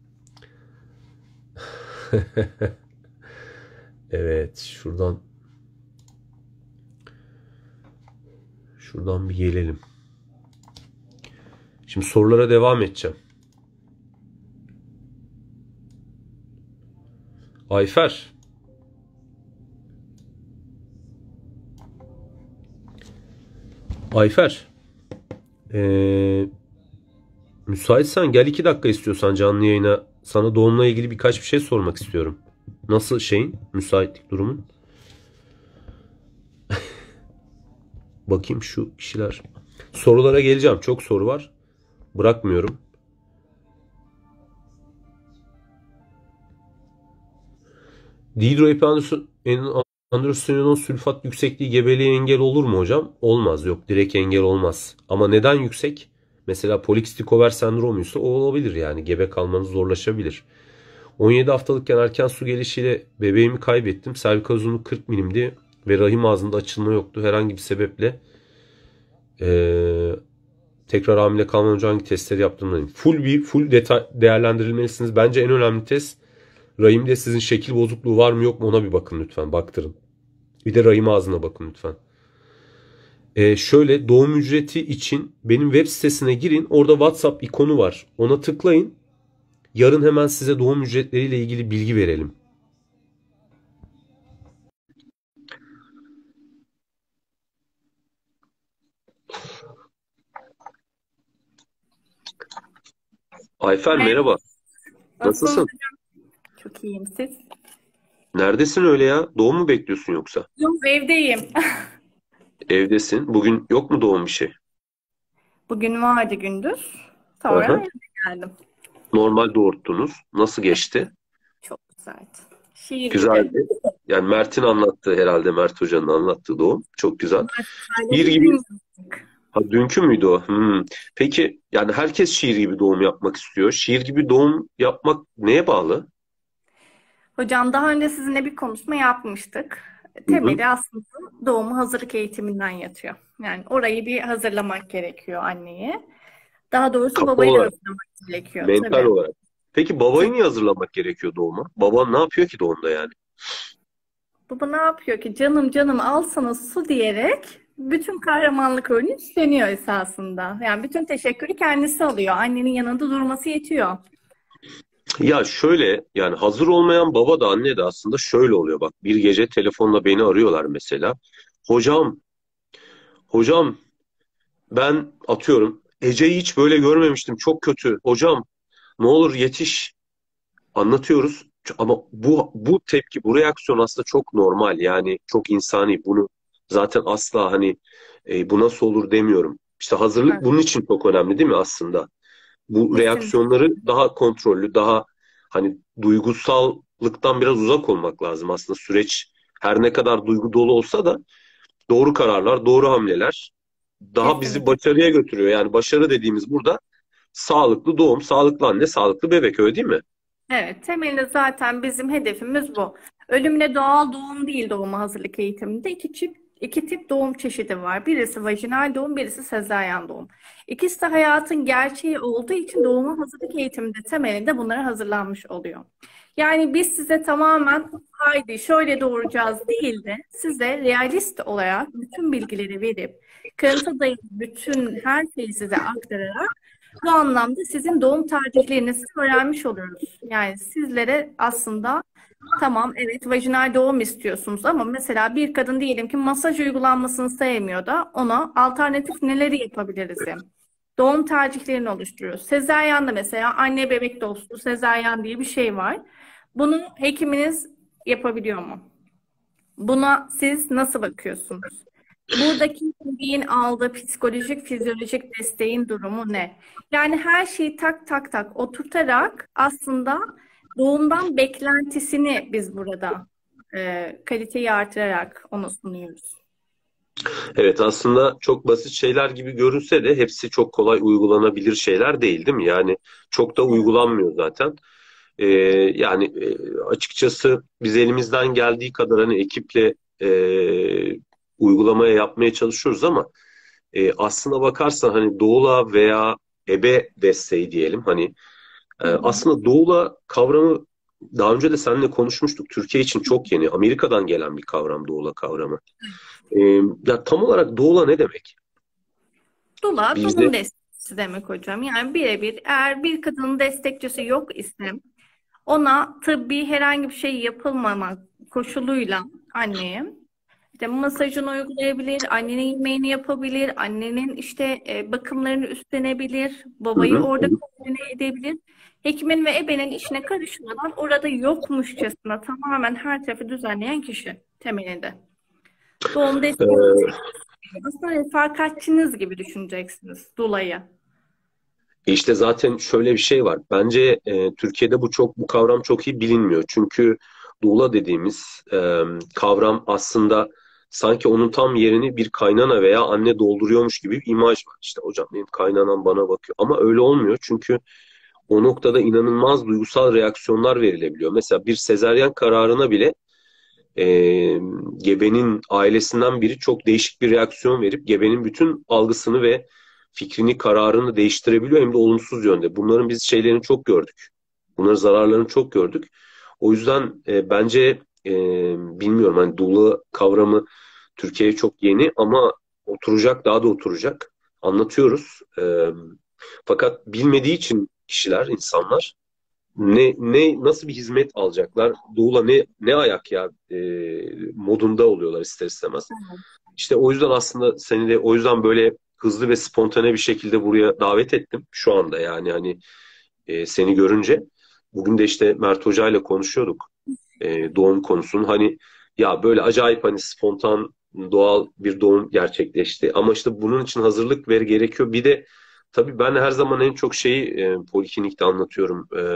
[SPEAKER 1] Evet, şuradan şuradan bir gelelim. Şimdi sorulara devam edeceğim. Ayfer. Ayfer. Ee, müsaitsen gel, iki dakika istiyorsan canlı yayına. Sana doğumla ilgili birkaç bir şey sormak istiyorum. Nasıl şeyin? Müsaitlik durumun? Bakayım şu kişiler. Sorulara geleceğim. Çok soru var. Bırakmıyorum. Dihidroepiandrosterone sülfat yüksekliği gebeliğe engel olur mu hocam? Olmaz. Yok, direkt engel olmaz. Ama neden yüksek? Mesela polikistik over sendromuysa o olabilir yani. Gebe kalmanız zorlaşabilir. on yedi haftalıkken erken su gelişiyle bebeğimi kaybettim. Servikal uzunluğu kırk milimdi ve rahim ağzında açılma yoktu. Herhangi bir sebeple ee, tekrar hamile kalmadan önce hangi testleri yaptırmalıyım? Full bir full detay değerlendirilmelisiniz. Bence en önemli test rahimde sizin şekil bozukluğu var mı yok mu, ona bir bakın lütfen. Baktırın. Bir de rahim ağzına bakın lütfen. Ee, şöyle, doğum ücreti için benim web sitesine girin. Orada WhatsApp ikonu var. Ona tıklayın. Yarın hemen size doğum ücretleriyle ilgili bilgi verelim. Ayfer merhaba.
[SPEAKER 2] Nasılsınız
[SPEAKER 1] Nasılsın?
[SPEAKER 2] hocam? Çok iyiyim siz?
[SPEAKER 1] Neredesin öyle ya? Doğum mu bekliyorsun yoksa?
[SPEAKER 2] Yok evdeyim.
[SPEAKER 1] Evdesin. Bugün yok mu doğum bir şey?
[SPEAKER 2] Bugün vardı gündüz. Sonra
[SPEAKER 1] Aha.
[SPEAKER 2] eve geldim.
[SPEAKER 1] Normal doğurttunuz. Nasıl geçti?
[SPEAKER 2] Çok güzeldi. Şiir gibi.
[SPEAKER 1] Güzeldi. Yani Mert'in anlattığı, herhalde Mert Hoca'nın anlattığı doğum. Çok güzel. Şiir
[SPEAKER 2] Aileleri
[SPEAKER 1] gibi.
[SPEAKER 2] dün yaptık.
[SPEAKER 1] Ha, dünkü müydü o? Hmm. Peki yani herkes şiir gibi doğum yapmak istiyor. Şiir gibi doğum yapmak neye bağlı?
[SPEAKER 2] Hocam daha önce sizinle bir konuşma yapmıştık.
[SPEAKER 1] Hı hı.
[SPEAKER 2] Temeli aslında doğuma hazırlık eğitiminden yatıyor. Yani orayı bir hazırlamak gerekiyor anneyi. Daha doğrusu
[SPEAKER 1] Kafa
[SPEAKER 2] babayı da
[SPEAKER 1] olarak,
[SPEAKER 2] hazırlamak gerekiyor
[SPEAKER 1] mental
[SPEAKER 2] tabii.
[SPEAKER 1] olarak. Peki babayı niye hazırlamak gerekiyor doğuma? Baba ne yapıyor ki doğumda yani?
[SPEAKER 2] Baba ne yapıyor ki? Canım canım al sana su diyerek bütün kahramanlık rolünü üstleniyor esasında. Yani bütün teşekkürü kendisi alıyor. Annenin yanında durması yetiyor.
[SPEAKER 1] Ya şöyle yani hazır olmayan baba da anne de aslında şöyle oluyor bak. Bir gece telefonla beni arıyorlar mesela. Hocam, hocam ben atıyorum Ece'yi hiç böyle görmemiştim. Çok kötü. Hocam ne olur yetiş. Anlatıyoruz. Ama bu bu tepki, bu reaksiyon aslında çok normal. Yani çok insani. Bunu zaten asla hani e, bu nasıl olur demiyorum. İşte hazırlık
[SPEAKER 2] Evet,
[SPEAKER 1] bunun için çok önemli değil mi aslında? Bu
[SPEAKER 2] kesinlikle.
[SPEAKER 1] reaksiyonları daha kontrollü, daha hani duygusallıktan biraz uzak olmak lazım. Aslında süreç her ne kadar duygu dolu olsa da doğru kararlar, doğru hamleler daha bizi
[SPEAKER 2] Kesinlikle.
[SPEAKER 1] başarıya götürüyor. Yani başarı dediğimiz burada sağlıklı doğum, sağlıklı anne, sağlıklı bebek öyle değil mi?
[SPEAKER 2] Evet, temelinde zaten bizim hedefimiz bu. Ölümle doğal doğum değil doğuma hazırlık eğitiminde. İki tip, iki tip doğum çeşidi var. Birisi vajinal doğum, birisi sezaryen doğum. İkisi de hayatın gerçeği olduğu için doğuma hazırlık eğitiminde temelinde bunlara hazırlanmış oluyor. Yani biz size tamamen haydi şöyle doğuracağız değil de size realist olarak bütün bilgileri verip kanıta dayalı bütün her şeyi size aktararak bu anlamda sizin doğum tarihlerinizi öğrenmiş oluyoruz. Yani sizlere aslında tamam evet vajinal doğum istiyorsunuz ama mesela bir kadın diyelim ki masaj uygulanmasını sevmiyor da ona alternatif neleri yapabiliriz? Doğum tercihlerini oluşturuyoruz. Sezaryen de mesela anne bebek dostu sezaryen diye bir şey var. Bunu hekiminiz yapabiliyor mu? Buna siz nasıl bakıyorsunuz? Buradaki bebeğin aldığı psikolojik, fizyolojik desteğin durumu ne? Yani her şeyi tak tak tak oturtarak aslında doğumdan beklentisini biz burada e, kaliteyi artırarak ona sunuyoruz.
[SPEAKER 1] Evet aslında çok basit şeyler gibi görünse de hepsi çok kolay uygulanabilir şeyler değil, değil mi? Yani çok da
[SPEAKER 2] Evet.
[SPEAKER 1] uygulanmıyor zaten. Ee, yani e, açıkçası biz elimizden geldiği kadar hani ekiple e, uygulamaya yapmaya çalışıyoruz ama e, aslına bakarsan hani doula veya ebe desteği diyelim hani e,
[SPEAKER 2] Hı hı.
[SPEAKER 1] aslında doula kavramı daha önce de seninle konuşmuştuk. Türkiye için çok yeni. Amerika'dan gelen bir kavram doula kavramı. E, ya tam olarak doula ne demek?
[SPEAKER 2] Dula
[SPEAKER 1] Bizde
[SPEAKER 2] doğum destekçisi demek hocam. Yani birebir eğer bir kadının destekçisi yok ise ona tıbbi herhangi bir şey yapılmamak koşuluyla anneye İşte masajını uygulayabilir, annenin yemeğini yapabilir, annenin işte e, bakımlarını üstlenebilir,
[SPEAKER 1] hı
[SPEAKER 2] babayı
[SPEAKER 1] hı.
[SPEAKER 2] orada koordine edebilir. Hekimin ve ebenin işine karışmadan orada yokmuşçasına tamamen her tarafı düzenleyen kişi temelinde. Doğum
[SPEAKER 1] Ee,
[SPEAKER 2] destekçisi aslında refakatçiniz gibi düşüneceksiniz Dula'yı.
[SPEAKER 1] işte zaten şöyle bir şey var. Bence e, Türkiye'de bu çok bu kavram çok iyi bilinmiyor. Çünkü doula dediğimiz e, kavram aslında sanki onun tam yerini bir kaynana veya anne dolduruyormuş gibi bir imaj var. İşte hocam benim kaynanam bana bakıyor. Ama öyle olmuyor çünkü o noktada inanılmaz duygusal reaksiyonlar verilebiliyor. Mesela bir sezaryen kararına bile e, gebenin ailesinden biri çok değişik bir reaksiyon verip gebenin bütün algısını ve fikrini, kararını değiştirebiliyor hem de olumsuz yönde. Bunların biz şeylerini çok gördük. Bunların zararlarını çok gördük. O yüzden e, bence e, bilmiyorum hani doula kavramı Türkiye'ye çok yeni ama oturacak daha da oturacak. Anlatıyoruz. E, fakat bilmediği için kişiler, insanlar ne ne nasıl bir hizmet alacaklar? Doula ne ne ayak ya e, modunda oluyorlar ister istemez. İşte o yüzden aslında seni de o yüzden böyle hızlı ve spontane bir şekilde buraya davet ettim şu anda yani hani e, seni görünce. Bugün de işte Mert Hoca ile konuşuyorduk e, doğum konusunu. Hani ya böyle acayip hani spontan doğal bir doğum gerçekleşti. Ama işte bunun için hazırlık ver gerekiyor. Bir de tabii ben her zaman en çok şeyi e, poliklinikte anlatıyorum. E,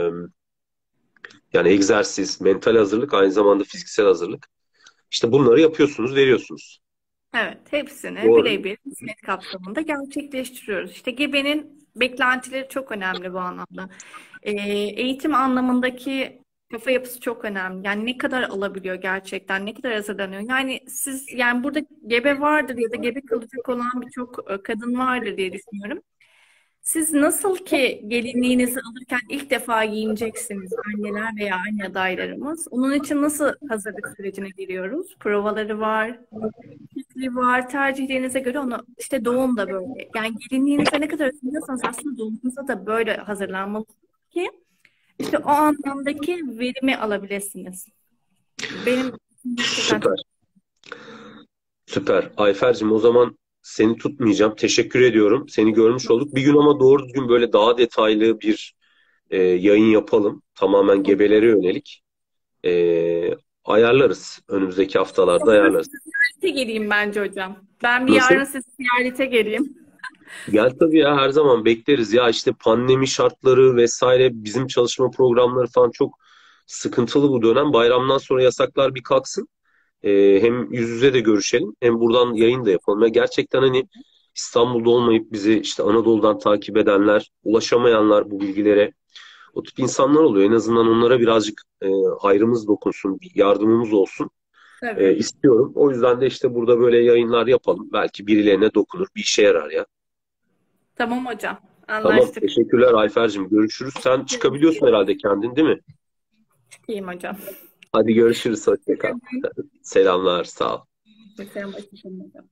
[SPEAKER 1] yani egzersiz, mental hazırlık, aynı zamanda fiziksel hazırlık. İşte bunları yapıyorsunuz, veriyorsunuz.
[SPEAKER 2] Evet, hepsini
[SPEAKER 1] Doğru.
[SPEAKER 2] birebir hizmet kapsamında gerçekleştiriyoruz. İşte gebenin beklentileri çok önemli bu anlamda. Ee, eğitim anlamındaki Kafa yapısı çok önemli. Yani ne kadar alabiliyor gerçekten, ne kadar hazırlanıyor. Yani siz, yani burada gebe vardır ya da gebe kalacak olan birçok e, kadın vardır diye düşünüyorum. Siz nasıl ki gelinliğinizi alırken ilk defa giyineceksiniz, anneler veya anne adaylarımız. Onun için nasıl hazırlık sürecine giriyoruz? Provaları var, fikri var, tercihlerinize göre onu, işte doğum da böyle. Yani gelinliğinize ne kadar hazırlıyorsanız aslında doğumunuza da böyle hazırlanmalısınız ki işte o anlamdaki verimi alabilirsiniz. Benim gerçekten çok
[SPEAKER 1] Süper. Süper. Ayfer'cim o zaman seni tutmayacağım. Teşekkür ediyorum. Seni görmüş olduk. Bir gün ama doğru düzgün böyle daha detaylı bir e, yayın yapalım. Tamamen gebelere yönelik. E, ayarlarız. Önümüzdeki haftalarda ayarlarız.
[SPEAKER 2] ziyarete geleyim bence hocam. Ben bir
[SPEAKER 1] Nasıl?
[SPEAKER 2] yarın sizi ziyarete geleyim.
[SPEAKER 1] Gel tabii ya, her zaman bekleriz. Ya işte pandemi şartları vesaire, bizim çalışma programları falan çok sıkıntılı bu dönem. Bayramdan sonra yasaklar bir kalksın. Ee, hem yüz yüze de görüşelim, hem buradan yayın da yapalım. Ve gerçekten hani İstanbul'da olmayıp bizi işte Anadolu'dan takip edenler, ulaşamayanlar bu bilgilere, o tip insanlar oluyor. En azından onlara birazcık e, hayrımız dokunsun, bir yardımımız olsun e,
[SPEAKER 2] Tabii.
[SPEAKER 1] istiyorum. O yüzden de işte burada böyle yayınlar yapalım. Belki birilerine dokunur, bir işe yarar ya.
[SPEAKER 2] Tamam hocam.
[SPEAKER 1] Tamam,
[SPEAKER 2] Anlaştık.
[SPEAKER 1] teşekkürler Ayfer'cim. Görüşürüz. Sen çıkabiliyorsun herhalde kendin, değil mi?
[SPEAKER 2] İyiyim hocam.
[SPEAKER 1] Hadi görüşürüz. Hoşça kal. Selamlar, sağ ol.
[SPEAKER 2] Mesela başlayalım hocam.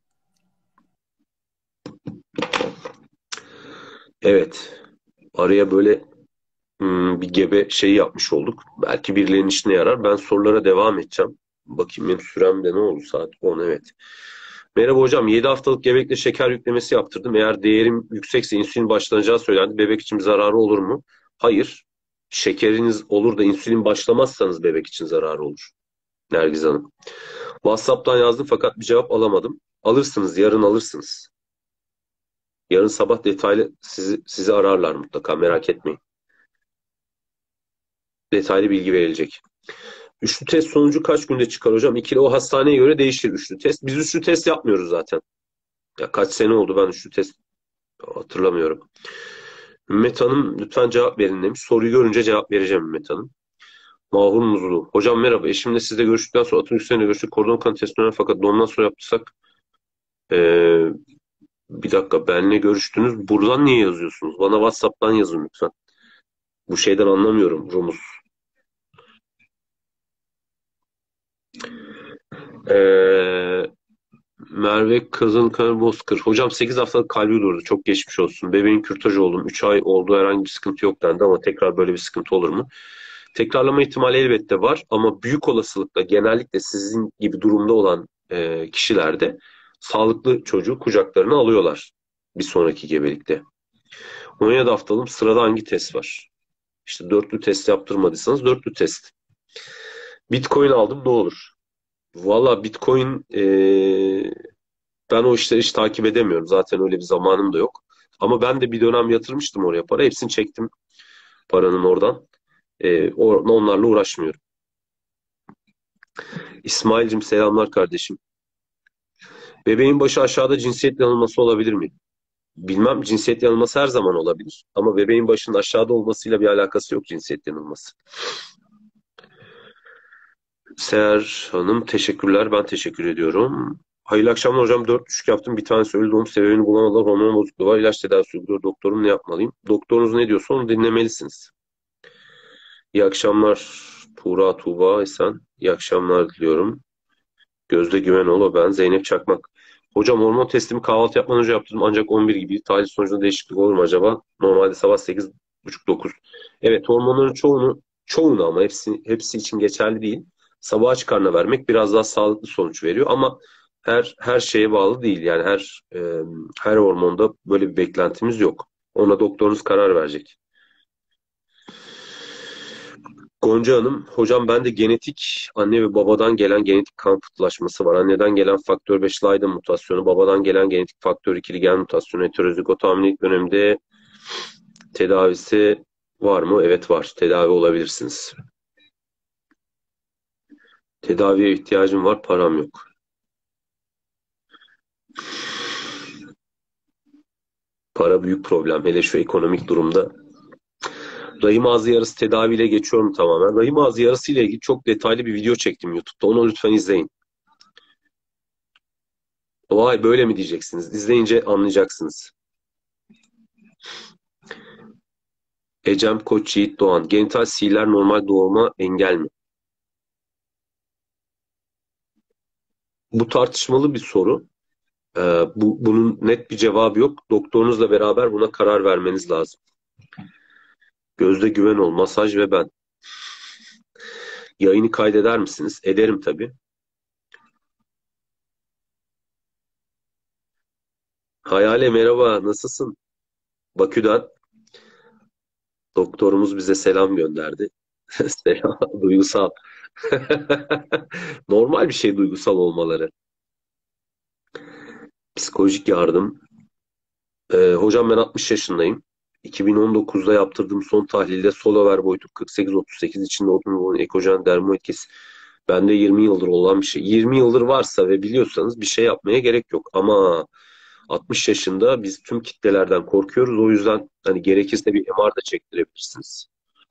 [SPEAKER 1] Evet, araya böyle hmm, bir gebe şey yapmış olduk. Belki birilerinin işine yarar. Ben sorulara devam edeceğim. Bakayım benim süremde ne oldu? Saat on, evet. Merhaba hocam. Yedi haftalık gebekle şeker yüklemesi yaptırdım. Eğer değerim yüksekse insülin başlanacağı söylendi. Bebek için bir zararı olur mu? Hayır. Şekeriniz olur da insülin başlamazsanız bebek için zararı olur. Nergiz Hanım. WhatsApp'tan yazdım fakat bir cevap alamadım. Alırsınız, yarın alırsınız. Yarın sabah detaylı sizi, sizi ararlar mutlaka, merak etmeyin. Detaylı bilgi verilecek. Üçlü test sonucu kaç günde çıkar hocam? İkili, o hastaneye göre değişir üçlü test. Biz üçlü test yapmıyoruz zaten. Ya kaç sene oldu ben üçlü test hatırlamıyorum. Ümmet Hanım lütfen cevap verin demiş. Soruyu görünce cevap vereceğim Ümmet Hanım. Mahur Muzlu. Hocam merhaba. Eşimle sizle görüştükten sonra atın yükseğine görüştük. Kordon kanı testi önemli fakat doğumdan sonra yaptıysak ee, bir dakika, benle görüştünüz. Buradan niye yazıyorsunuz? Bana WhatsApp'tan yazın lütfen. Bu şeyden anlamıyorum Rumuz. Ee, Merve Kızılkaya Bozkır. Hocam sekiz haftalık kalbi durdu. Çok geçmiş olsun. Bebeğin kürtaj oldum. üç ay oldu. Herhangi bir sıkıntı yok dendi ama tekrar böyle bir sıkıntı olur mu? Tekrarlama ihtimali elbette var ama büyük olasılıkla genellikle sizin gibi durumda olan e, kişilerde sağlıklı çocuğu kucaklarına alıyorlar bir sonraki gebelikte. on yedi haftalığım, sırada hangi test var? İşte dörtlü test yaptırmadıysanız dörtlü test. Bitcoin aldım, ne olur? Valla Bitcoin, e, ben o işleri hiç takip edemiyorum. Zaten öyle bir zamanım da yok. Ama ben de bir dönem yatırmıştım oraya para. Hepsini çektim paranın oradan. E, or- onlarla uğraşmıyorum. İsmail'cim selamlar kardeşim. Bebeğin başı aşağıda cinsiyet yanılması olabilir mi? Bilmem, cinsiyet yanılması her zaman olabilir. Ama bebeğin başının aşağıda olmasıyla bir alakası yok cinsiyet yanılması. Seher Hanım teşekkürler. Ben teşekkür ediyorum. Hayırlı akşamlar hocam. Dört düşük yaptım. Bir tanesi öldü. Doğum sebebini bulamadılar. Hormon bozukluğu var. İlaç tedavisi uyguluyor. Doktorum ne yapmalıyım? Doktorunuz ne diyorsa onu dinlemelisiniz. İyi akşamlar Tuğra, Tuğba, Esen. İyi akşamlar diliyorum. Gözde Güvenoğlu, ben Zeynep Çakmak. Hocam hormon testimi kahvaltı yapmadan önce yaptım ancak on bir gibi. Tahlil sonucunda değişiklik olur mu acaba? Normalde sabah sekiz buçuk dokuz. Evet, hormonların çoğunu çoğunu ama hepsi hepsi için geçerli değil. Sabah aç karnına vermek biraz daha sağlıklı sonuç veriyor ama her her şeye bağlı değil. Yani her e, her hormonda böyle bir beklentimiz yok. Ona doktorunuz karar verecek. Gonca Hanım, hocam ben de genetik, anne ve babadan gelen genetik kan pıhtılaşması var. Anneden gelen faktör beş Leiden mutasyonu, babadan gelen genetik faktör iki gen mutasyonu, heterozigot hamilelik döneminde tedavisi var mı? Evet var. Tedavi olabilirsiniz. Tedaviye ihtiyacım var, param yok. Para büyük problem. Hele şu ekonomik durumda Rahim ağzı yarısı tedaviyle geçiyorum tamamen. Rahim ağzı yarısı ile ilgili çok detaylı bir video çektim YouTube'da. Onu lütfen izleyin. Vay böyle mi diyeceksiniz? İzleyince anlayacaksınız. Ecem Koç Yiğit Doğan. Genital siiller normal doğuma engel mi? Bu tartışmalı bir soru. Ee, bu, bunun net bir cevabı yok. Doktorunuzla beraber buna karar vermeniz lazım. Gözde Güvenoğlu, masaj ve ben. Yayını kaydeder misiniz? Ederim tabii. Hayale merhaba, nasılsın? Bakü'den doktorumuz bize selam gönderdi. Selam, duygusal. Normal bir şey duygusal olmaları. Psikolojik yardım. Ee, hocam ben altmış yaşındayım. iki bin on dokuzda yaptırdığım son tahlilde sol over boyutu kırk sekiz otuz sekiz içinde otuz ekojen dermo etkisi. Bende yirmi yıldır olan bir şey. yirmi yıldır varsa ve biliyorsanız bir şey yapmaya gerek yok. Ama altmış yaşında biz tüm kitlelerden korkuyoruz. O yüzden hani gerekirse bir M R da çektirebilirsiniz.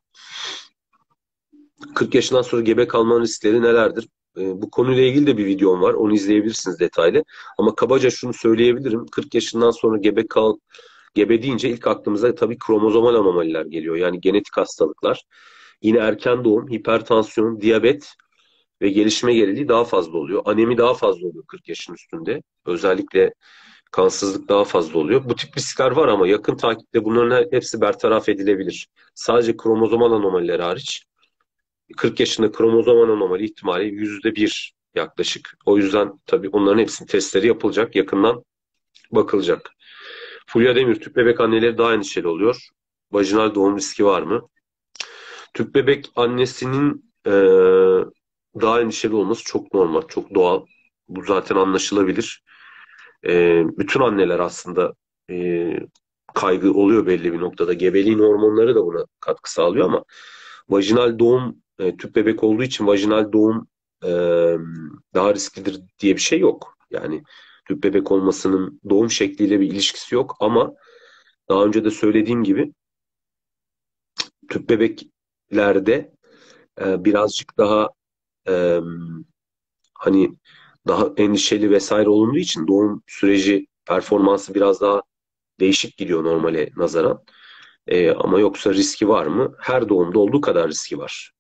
[SPEAKER 1] kırk yaşından sonra gebe kalmanın riskleri nelerdir? E, bu konuyla ilgili de bir videom var. Onu izleyebilirsiniz detaylı. Ama kabaca şunu söyleyebilirim. kırk yaşından sonra gebe kal gebe deyince ilk aklımıza tabii kromozomal anomaliler geliyor. Yani genetik hastalıklar. Yine erken doğum, hipertansiyon, diyabet ve gelişme geriliği daha fazla oluyor. Anemi daha fazla oluyor kırk yaşın üstünde. Özellikle kansızlık daha fazla oluyor. Bu tip riskler var ama yakın takipte bunların hepsi bertaraf edilebilir. Sadece kromozomal anomaliler hariç kırk yaşında kromozom anomali ihtimali yüzde bir yaklaşık. O yüzden tabii onların hepsinin testleri yapılacak, yakından bakılacak. Fulya Demir, tüp bebek anneleri daha endişeli oluyor. Vajinal doğum riski var mı? Tüp bebek annesinin e, daha endişeli olması çok normal, çok doğal. Bu zaten anlaşılabilir. E, bütün anneler aslında e, kaygı oluyor belli bir noktada. Gebeliğin hormonları da buna katkı sağlıyor ama vajinal doğum e, tüp bebek olduğu için vajinal doğum e, daha risklidir diye bir şey yok. Yani tüp bebek olmasının doğum şekliyle bir ilişkisi yok ama daha önce de söylediğim gibi tüp bebeklerde e, birazcık daha e, hani daha endişeli vesaire olunduğu için doğum süreci performansı biraz daha değişik gidiyor normale nazaran. E, ama yoksa riski var mı? Her doğumda olduğu kadar riski var.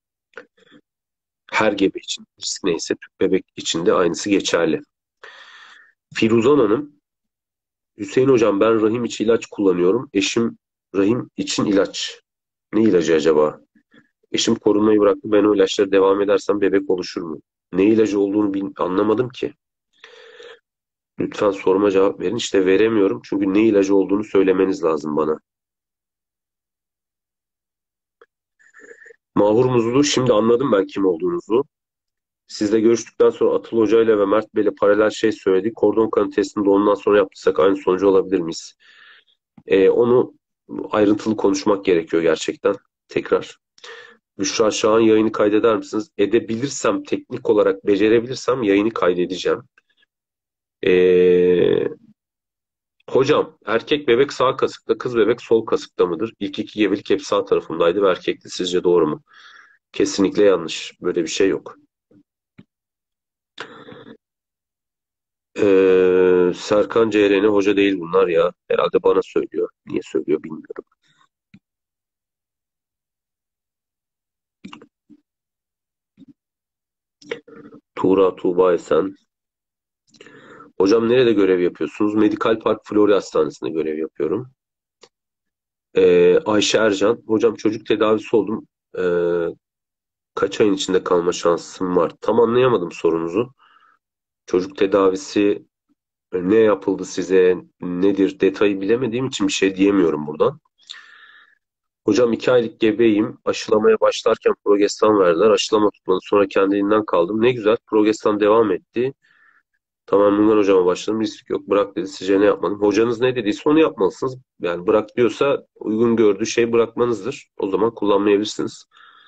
[SPEAKER 1] Her gebe için risk neyse tüp bebek için de aynısı geçerli. Firuzan Hanım, Hüseyin Hocam ben rahim içi ilaç kullanıyorum. Eşim rahim için ilaç. Ne ilacı acaba? Eşim korunmayı bıraktı. Ben o ilaçlara devam edersem bebek oluşur mu? Ne ilacı olduğunu bil- anlamadım ki. Lütfen soruma cevap verin. İşte veremiyorum. Çünkü ne ilacı olduğunu söylemeniz lazım bana. Mahur Muzlu, şimdi anladım ben kim olduğunuzu. Sizle görüştükten sonra Atıl Hoca ile ve Mert Bey'le paralel şey söyledi. Kordon kanı testini de ondan sonra yaptıysak aynı sonucu alabilir miyiz? Ee, onu ayrıntılı konuşmak gerekiyor gerçekten. Tekrar. Büşra Şahan yayını kaydeder misiniz? Edebilirsem, teknik olarak becerebilirsem yayını kaydedeceğim. Ee, hocam, erkek bebek sağ kasıkta, kız bebek sol kasıkta mıdır? İlk iki gebelik hep sağ tarafımdaydı ve erkekti. Sizce doğru mu? Kesinlikle yanlış. Böyle bir şey yok. Ee, Serkan C R N hoca değil bunlar ya. Herhalde bana söylüyor. Niye söylüyor bilmiyorum. Tuğra Tuğba Esen. Hocam nerede görev yapıyorsunuz? Medikal Park Florya Hastanesi'nde görev yapıyorum. Ee, Ayşe Ercan. Hocam çocuk tedavisi oldum. Ee, kaç ayın içinde kalma şansım var? Tam anlayamadım sorunuzu. Çocuk tedavisi ne yapıldı size? Nedir? Detayı bilemediğim için bir şey diyemiyorum buradan. Hocam iki aylık gebeyim. Aşılamaya başlarken progestan verdiler. Aşılama tutmadı. Sonra kendiliğinden kaldım. Ne güzel. Progestan devam etti. Tamam bunlar hocama başladım. Risk yok. Bırak dedi. Sizce ne yapmadım? Hocanız ne dediyse onu yapmalısınız. Yani bırak diyorsa uygun gördüğü şey bırakmanızdır. O zaman kullanmayabilirsiniz.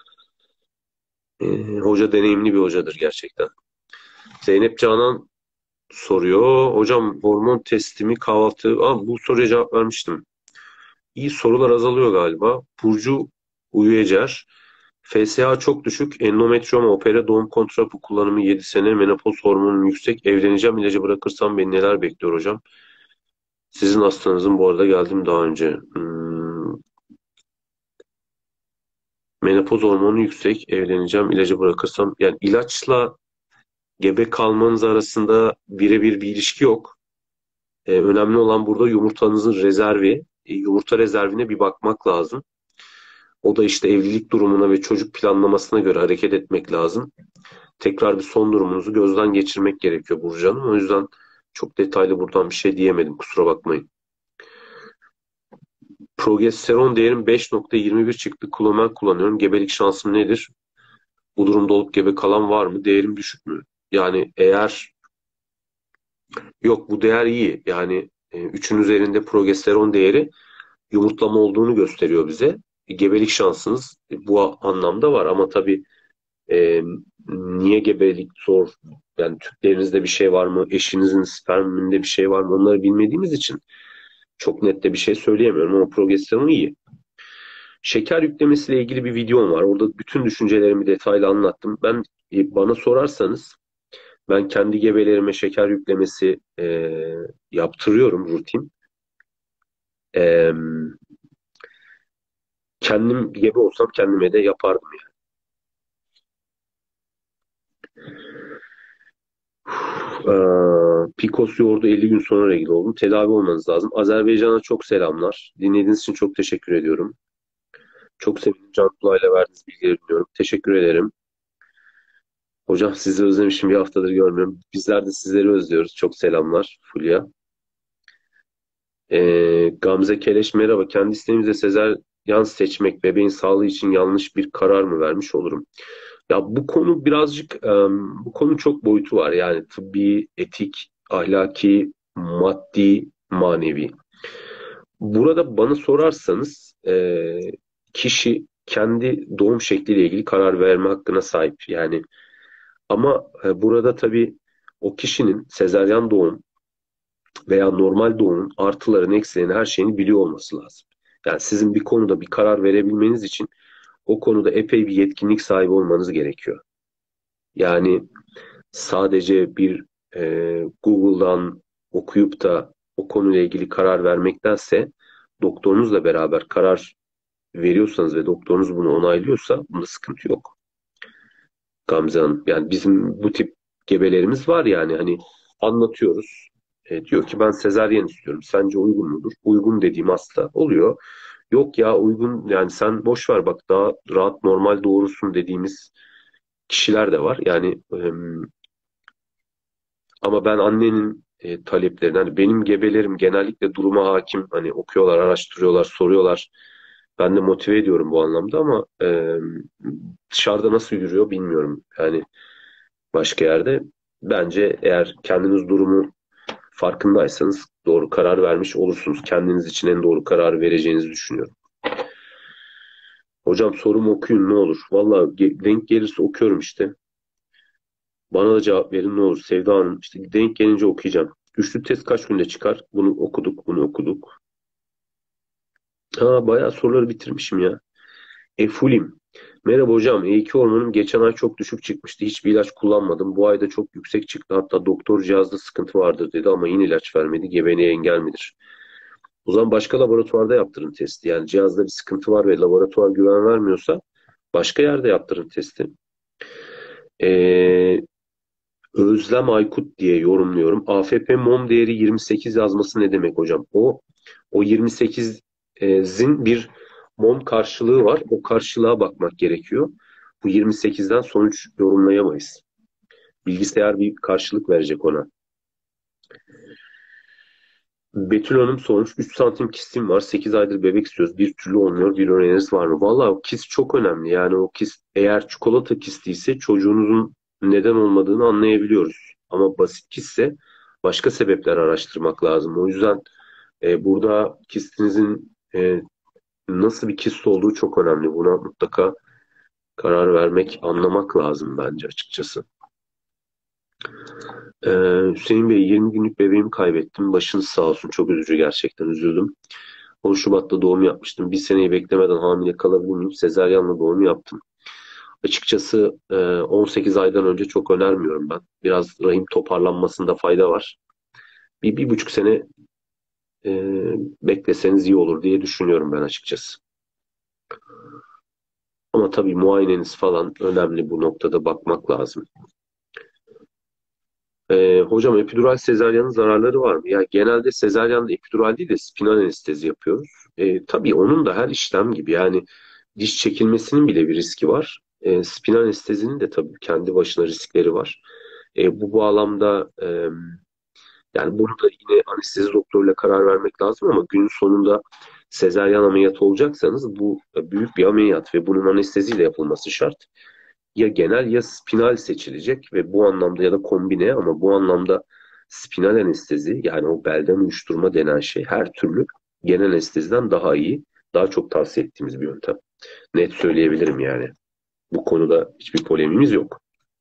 [SPEAKER 1] Ee, hoca deneyimli bir hocadır gerçekten. Zeynep Canan soruyor. Hocam hormon testimi kahvaltı... Aa, bu soruya cevap vermiştim. İyi, sorular azalıyor galiba. Burcu Uyuyecer. F S A çok düşük. Endometrioma, opera, doğum kontrapı kullanımı yedi sene. Menopoz hormonum yüksek. Evleneceğim, ilacı bırakırsam beni neler bekliyor hocam? Sizin hastanızın bu arada geldim daha önce. Hmm, menopoz hormonu yüksek. Evleneceğim, ilacı bırakırsam. Yani ilaçla gebe kalmanız arasında birebir bir ilişki yok. Ee, önemli olan burada yumurtanızın rezervi. E, yumurta rezervine bir bakmak lazım. O da işte evlilik durumuna ve çocuk planlamasına göre hareket etmek lazım. Tekrar bir son durumunuzu gözden geçirmek gerekiyor Burcu Hanım. O yüzden çok detaylı buradan bir şey diyemedim. Kusura bakmayın. Progesteron değerim beş nokta yirmi bir çıktı. Klomen kullanıyorum. Gebelik şansım nedir? Bu durumda olup gebe kalan var mı? Değerim düşük mü? Yani eğer yok, bu değer iyi. Yani e, üçün üzerinde progesteron değeri yumurtlama olduğunu gösteriyor bize. E, gebelik şansınız e, bu anlamda var ama tabii e, niye gebelik zor? Yani tüplerinizde bir şey var mı? Eşinizin sperminde bir şey var mı? Onları bilmediğimiz için çok net de bir şey söyleyemiyorum ama progesteron iyi. Şeker yüklemesiyle ilgili bir videom var. Orada bütün düşüncelerimi detaylı anlattım. Ben e, bana sorarsanız ben kendi gebelerime şeker yüklemesi e, yaptırıyorum rutin. E, kendim gebe olsam kendime de yapardım yani. E, Pikos yoğurdu elli gün sonra regl oldum. Tedavi olmanız lazım. Azerbaycan'a çok selamlar. Dinlediğiniz için çok teşekkür ediyorum. Çok sevindim Can Kulağ'yla verdiğiniz bilgileri dinliyorum. Teşekkür ederim. Hocam sizi özlemişim, bir haftadır görmüyorum. Bizler de sizleri özlüyoruz. Çok selamlar Fulya. Ee, Gamze Keleş merhaba. Kendi isteğimizle sezaryen seçmek bebeğin sağlığı için yanlış bir karar mı vermiş olurum? Ya bu konu birazcık em, bu konu çok boyutu var. Yani tıbbi, etik, ahlaki, maddi, manevi. Burada bana sorarsanız e, kişi kendi doğum şekliyle ilgili karar verme hakkına sahip. Yani ama e, burada tabii o kişinin sezaryen doğum veya normal doğumun artılarını, eksilerini, her şeyini biliyor olması lazım. Yani sizin bir konuda bir karar verebilmeniz için o konuda epey bir yetkinlik sahibi olmanız gerekiyor. Yani sadece bir e, Google'dan okuyup da o konuyla ilgili karar vermektense doktorunuzla beraber karar veriyorsanız ve doktorunuz bunu onaylıyorsa bunda sıkıntı yok. Gamze Hanım. Yani bizim bu tip gebelerimiz var yani hani anlatıyoruz. E, diyor ki ben sezaryen istiyorum. Sence uygun mudur? Uygun dediğim hasta oluyor. Yok ya uygun yani sen boş ver bak daha rahat normal doğurursun dediğimiz kişiler de var. Yani e, ama ben annenin e, taleplerini hani benim gebelerim genellikle duruma hakim hani okuyorlar, araştırıyorlar, soruyorlar. Ben de motive ediyorum bu anlamda ama e, dışarıda nasıl yürüyor bilmiyorum. Yani başka yerde. Bence eğer kendiniz durumu farkındaysanız doğru karar vermiş olursunuz. Kendiniz için en doğru kararı vereceğinizi düşünüyorum. Hocam sorumu okuyun ne olur. Valla ge- denk gelirse okuyorum işte. Bana da cevap verin ne olur. Sevda Hanım işte denk gelince okuyacağım. Üçlü test kaç günde çıkar? Bunu okuduk, bunu okuduk. Ha bayağı soruları bitirmişim ya. Efulim. Merhaba hocam. E iki hormonum geçen ay çok düşük çıkmıştı. Hiçbir ilaç kullanmadım. Bu ayda çok yüksek çıktı. Hatta doktor cihazda sıkıntı vardır dedi ama yine ilaç vermedi. Gebeliğe engel midir? O zaman başka laboratuvarda yaptırın testi. Yani cihazda bir sıkıntı var ve laboratuvar güven vermiyorsa başka yerde yaptırın testi. Ee, Özlem Aykut diye yorumluyorum. A F P mom değeri yirmi sekiz yazması ne demek hocam? O o yirmi sekizin bir mom karşılığı var. O karşılığa bakmak gerekiyor. Bu yirmi sekizden sonuç yorumlayamayız. Bilgisayar bir karşılık verecek ona. Betül Hanım sormuş. üç santim kistim var. sekiz aydır bebek istiyoruz. Bir türlü olmuyor. Bir öneriniz var mı? Valla o kist çok önemli. Yani o kist eğer çikolata kisti ise çocuğunuzun neden olmadığını anlayabiliyoruz. Ama basit kistse başka sebepler araştırmak lazım. O yüzden e, burada kistinizin e, nasıl bir kist olduğu çok önemli. Buna mutlaka karar vermek, anlamak lazım bence açıkçası. Ee, Hüseyin Bey yirmi günlük bebeğimi kaybettim. Başınız sağ olsun. Çok üzücü gerçekten üzüldüm. on Şubat'ta doğum yapmıştım. Bir seneyi beklemeden hamile kalabilir miyim? Sezaryenle doğum yaptım. Açıkçası e, on sekiz aydan önce çok önermiyorum ben. Biraz rahim toparlanmasında fayda var. Bir, bir buçuk sene e, bekleseniz iyi olur diye düşünüyorum ben açıkçası. Ama tabii muayeneniz falan önemli, bu noktada bakmak lazım. E, hocam, epidural sezaryenin zararları var mı? Ya genelde sezaryanda epidural değil de spinal anestezi yapıyoruz. E, tabii onun da her işlem gibi yani diş çekilmesinin bile bir riski var. E, spinal anestezinin de tabii kendi başına riskleri var. E, bu bağlamda e, yani burada yine anestezi doktoruyla karar vermek lazım ama günün sonunda sezaryen ameliyatı olacaksanız bu büyük bir ameliyat ve bunun anesteziyle yapılması şart. Ya genel ya spinal seçilecek ve bu anlamda ya da kombine, ama bu anlamda spinal anestezi, yani o belden uyuşturma denen şey her türlü genel anesteziden daha iyi. Daha çok tavsiye ettiğimiz bir yöntem. Net söyleyebilirim yani. Bu konuda hiçbir polemimiz yok.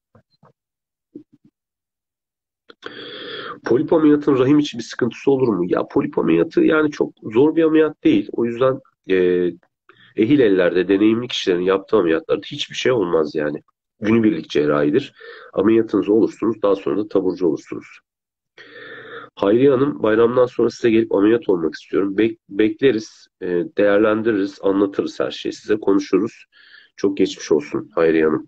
[SPEAKER 1] Polip ameliyatın rahim içi bir sıkıntısı olur mu? Ya polip ameliyatı yani çok zor bir ameliyat değil. O yüzden e, ehil ellerde deneyimli kişilerin yaptığı ameliyatlarda hiçbir şey olmaz yani. Günübirlik cerrahidir. Ameliyatınız olursunuz, daha sonra da taburcu olursunuz. Hayriye Hanım, bayramdan sonra size gelip ameliyat olmak istiyorum. Bek bekleriz, e, değerlendiririz, anlatırız her şeyi size, konuşuruz. Çok geçmiş olsun Hayriye Hanım.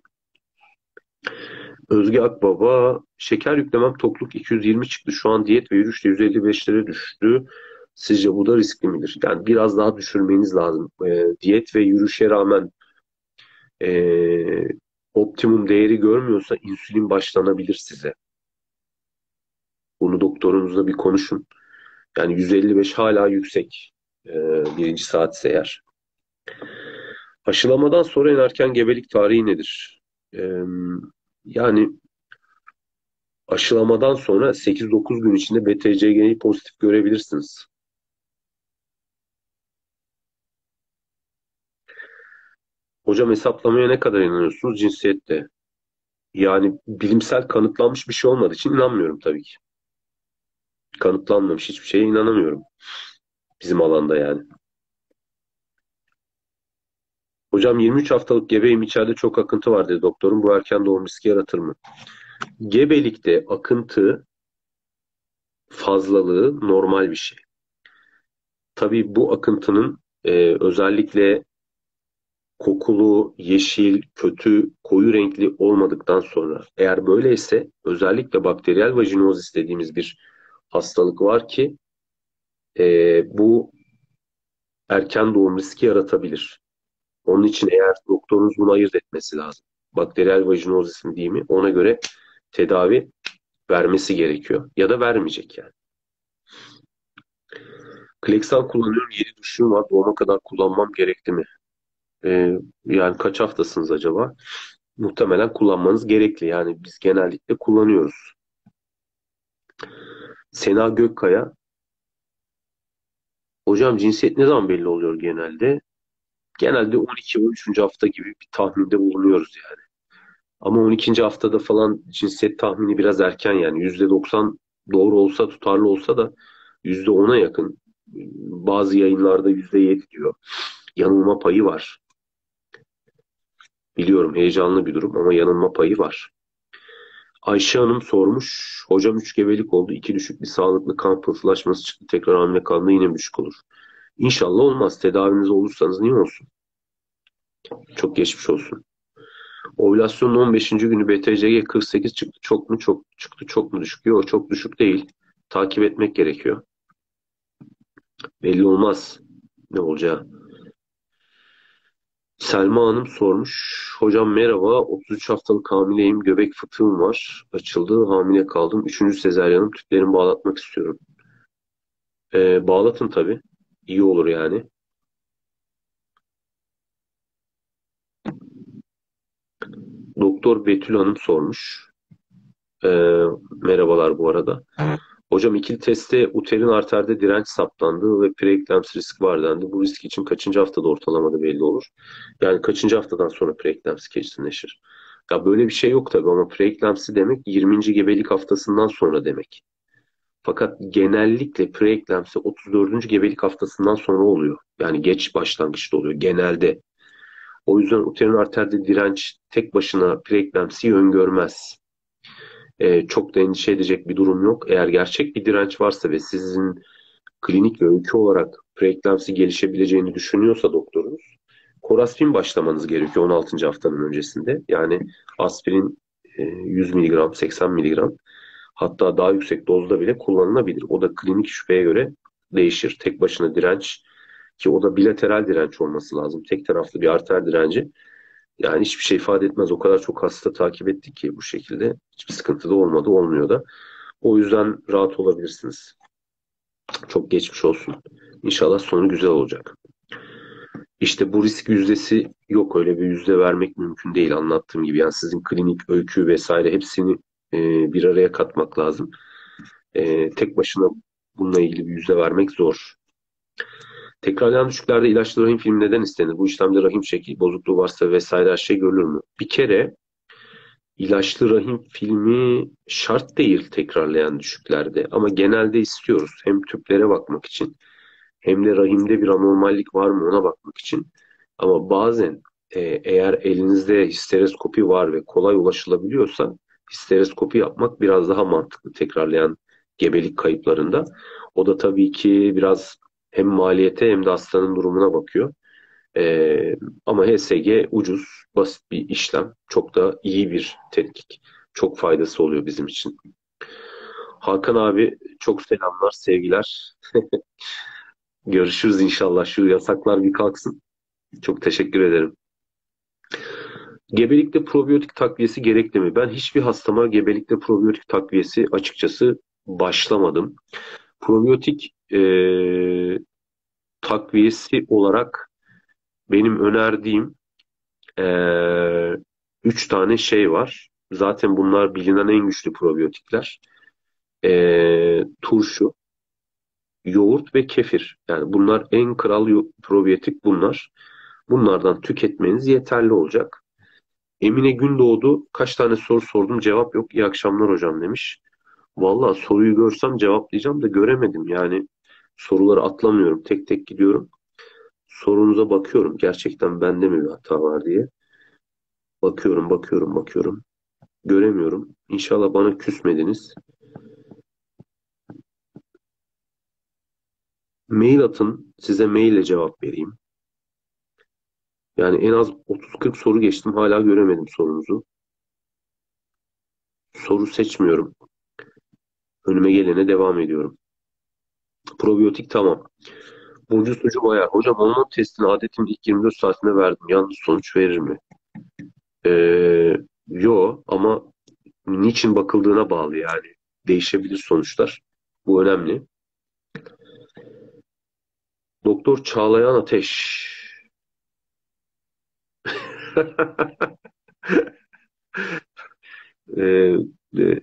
[SPEAKER 1] Özge Akbaba, şeker yüklemem tokluk iki yüz yirmi çıktı. Şu an diyet ve yürüyüşte yüz elli beşlere düştü. Sizce bu da riskli midir? Yani biraz daha düşürmeniz lazım. E, diyet ve yürüyüşe rağmen e, optimum değeri görmüyorsa insülin başlanabilir size. Bunu doktorunuzla bir konuşun. Yani yüz elli beş hala yüksek. E, birinci saat eğer. Aşılamadan sonra en erken gebelik tarihi nedir? E, yani aşılamadan sonra sekiz dokuz gün içinde B T C G'yi pozitif görebilirsiniz. Hocam, hesaplamaya ne kadar inanıyorsunuz cinsiyette? Yani bilimsel kanıtlanmış bir şey olmadığı için inanmıyorum tabii ki. Kanıtlanmamış hiçbir şeye inanamıyorum. Bizim alanda yani. Hocam, yirmi üç haftalık gebeyim, içeride çok akıntı var dedi doktorum. Bu erken doğum riski yaratır mı? Gebelikte akıntı fazlalığı normal bir şey. Tabii bu akıntının e, özellikle kokulu, yeşil, kötü, koyu renkli olmadıktan sonra, eğer böyleyse, özellikle bakteriyel vajinozis dediğimiz bir hastalık var ki e, bu erken doğum riski yaratabilir. Onun için eğer doktorunuz bunu ayırt etmesi lazım. Bakteriyel vajinozis mi değil mi? Ona göre tedavi vermesi gerekiyor. Ya da vermeyecek yani. Kleksan kullanıyorum. Yedi düşüğüm var. Doğuma kadar kullanmam gerekti mi? Ee, yani kaç haftasınız acaba? Muhtemelen kullanmanız gerekli. Yani biz genellikle kullanıyoruz. Sena Gökkaya. Hocam, cinsiyet ne zaman belli oluyor genelde? Genelde on iki on üçüncü hafta gibi bir tahminde bulunuyoruz yani. Ama on ikinci haftada falan cinsiyet tahmini biraz erken yani. yüzde doksan doğru olsa, tutarlı olsa da yüzde ona yakın. Bazı yayınlarda yüzde yedi diyor. Yanılma payı var. Biliyorum, heyecanlı bir durum ama yanılma payı var. Ayşe Hanım sormuş. Hocam, üç gebelik oldu. İki düşük bir sağlıklı kan pıhtılaşması çıktı. Tekrar hamile kaldığında yine mi düşük olur? İnşallah olmaz. Tedaviniz olursanız niye olsun? Çok geçmiş olsun. Ovülasyonun on beşinci günü B T C G kırk sekiz çıktı. Çok mu çok çıktı? Çok mu düşük? Yok, çok düşük değil. Takip etmek gerekiyor. Belli olmaz ne olacağı. Selma Hanım sormuş. Hocam merhaba. otuz üç haftalık hamileyim. Göbek fıtığım var. Açıldı. Hamile kaldım. Üçüncü sezaryenim. Tüplerimi bağlatmak istiyorum. Ee, bağlatın tabii. İyi olur yani. Doktor Betül Hanım sormuş. Ee, merhabalar bu arada. Hocam, ikili testte uterin arterde direnç saptandı ve preeklemsi risk var dendi. Bu risk için kaçıncı haftada ortalamada belli olur? Yani kaçıncı haftadan sonra preeklemsi kesinleşir? Ya böyle bir şey yok tabii ama preeklemsi demek yirminci gebelik haftasından sonra demek. Fakat genellikle preeklemsi otuz dördüncü gebelik haftasından sonra oluyor. Yani geç başlangıçta oluyor genelde. O yüzden uterine arterde direnç tek başına preeklemsiyi öngörmez. Ee, çok da endişe edecek bir durum yok. Eğer gerçek bir direnç varsa ve sizin klinik ve öykü olarak preeklemsi gelişebileceğini düşünüyorsa doktorunuz, Coraspin başlamanız gerekiyor on altıncı haftanın öncesinde. Yani aspirin e, yüz miligram, seksen miligram, hatta daha yüksek dozda bile kullanılabilir. O da klinik şüpheye göre değişir. Tek başına direnç, ki o da bilateral direnç olması lazım. Tek taraflı bir arter direnci. Yani hiçbir şey ifade etmez. O kadar çok hasta takip ettik ki bu şekilde. Hiçbir sıkıntı da olmadı, olmuyor da. O yüzden rahat olabilirsiniz. Çok geçmiş olsun. İnşallah sonu güzel olacak. İşte bu risk yüzdesi yok. Öyle bir yüzde vermek mümkün değil, anlattığım gibi. Yani sizin klinik öykü vesaire hepsini e, bir araya katmak lazım. E, tek başına bununla ilgili bir yüzde vermek zor. Tekrarlayan düşüklerde ilaçlı rahim filmi neden istenir? Bu işlemde rahim şekli bozukluğu varsa vesaire her şey görülür mü? Bir kere ilaçlı rahim filmi şart değil tekrarlayan düşüklerde, ama genelde istiyoruz. Hem tüplere bakmak için hem de rahimde bir anormallik var mı ona bakmak için. Ama bazen e, eğer elinizde histeroskopi var ve kolay ulaşılabiliyorsa histeroskopi yapmak biraz daha mantıklı tekrarlayan gebelik kayıplarında. O da tabii ki biraz hem maliyete hem de hastanın durumuna bakıyor. E, ama H S G ucuz, basit bir işlem. Çok da iyi bir tetkik. Çok faydası oluyor bizim için. Hakan abi çok selamlar, sevgiler. Görüşürüz inşallah. Şu yasaklar bir kalksın. Çok teşekkür ederim. Gebelikte probiyotik takviyesi gerekli mi? Ben hiçbir hastama gebelikte probiyotik takviyesi açıkçası başlamadım. Probiyotik e, takviyesi olarak benim önerdiğim e, üç tane şey var. Zaten bunlar bilinen en güçlü probiyotikler. E, turşu, yoğurt ve kefir. Yani bunlar en kral yo- probiyotik bunlar. Bunlardan tüketmeniz yeterli olacak. Emine Gündoğdu kaç tane soru sordum, cevap yok. İyi akşamlar hocam demiş. Vallahi soruyu görsem cevaplayacağım da göremedim. Yani soruları atlamıyorum. Tek tek gidiyorum. Sorunuza bakıyorum. Gerçekten bende mi bir hata var diye. Bakıyorum, bakıyorum, bakıyorum. Göremiyorum. İnşallah bana küsmediniz. Mail atın. Size maille cevap vereyim. Yani en az otuz kırk soru geçtim. Hala göremedim sorunuzu. Soru seçmiyorum. Önüme gelene devam ediyorum. Probiyotik tamam. Burcu Sucu Bayar. Hocam hormon testini adetin ilk yirmi dört saatinde verdim. Yanlış sonuç verir mi? Ee, yo, ama niçin bakıldığına bağlı yani. Değişebilir sonuçlar. Bu önemli. Doktor Çağlayan Ateş. Ee, e,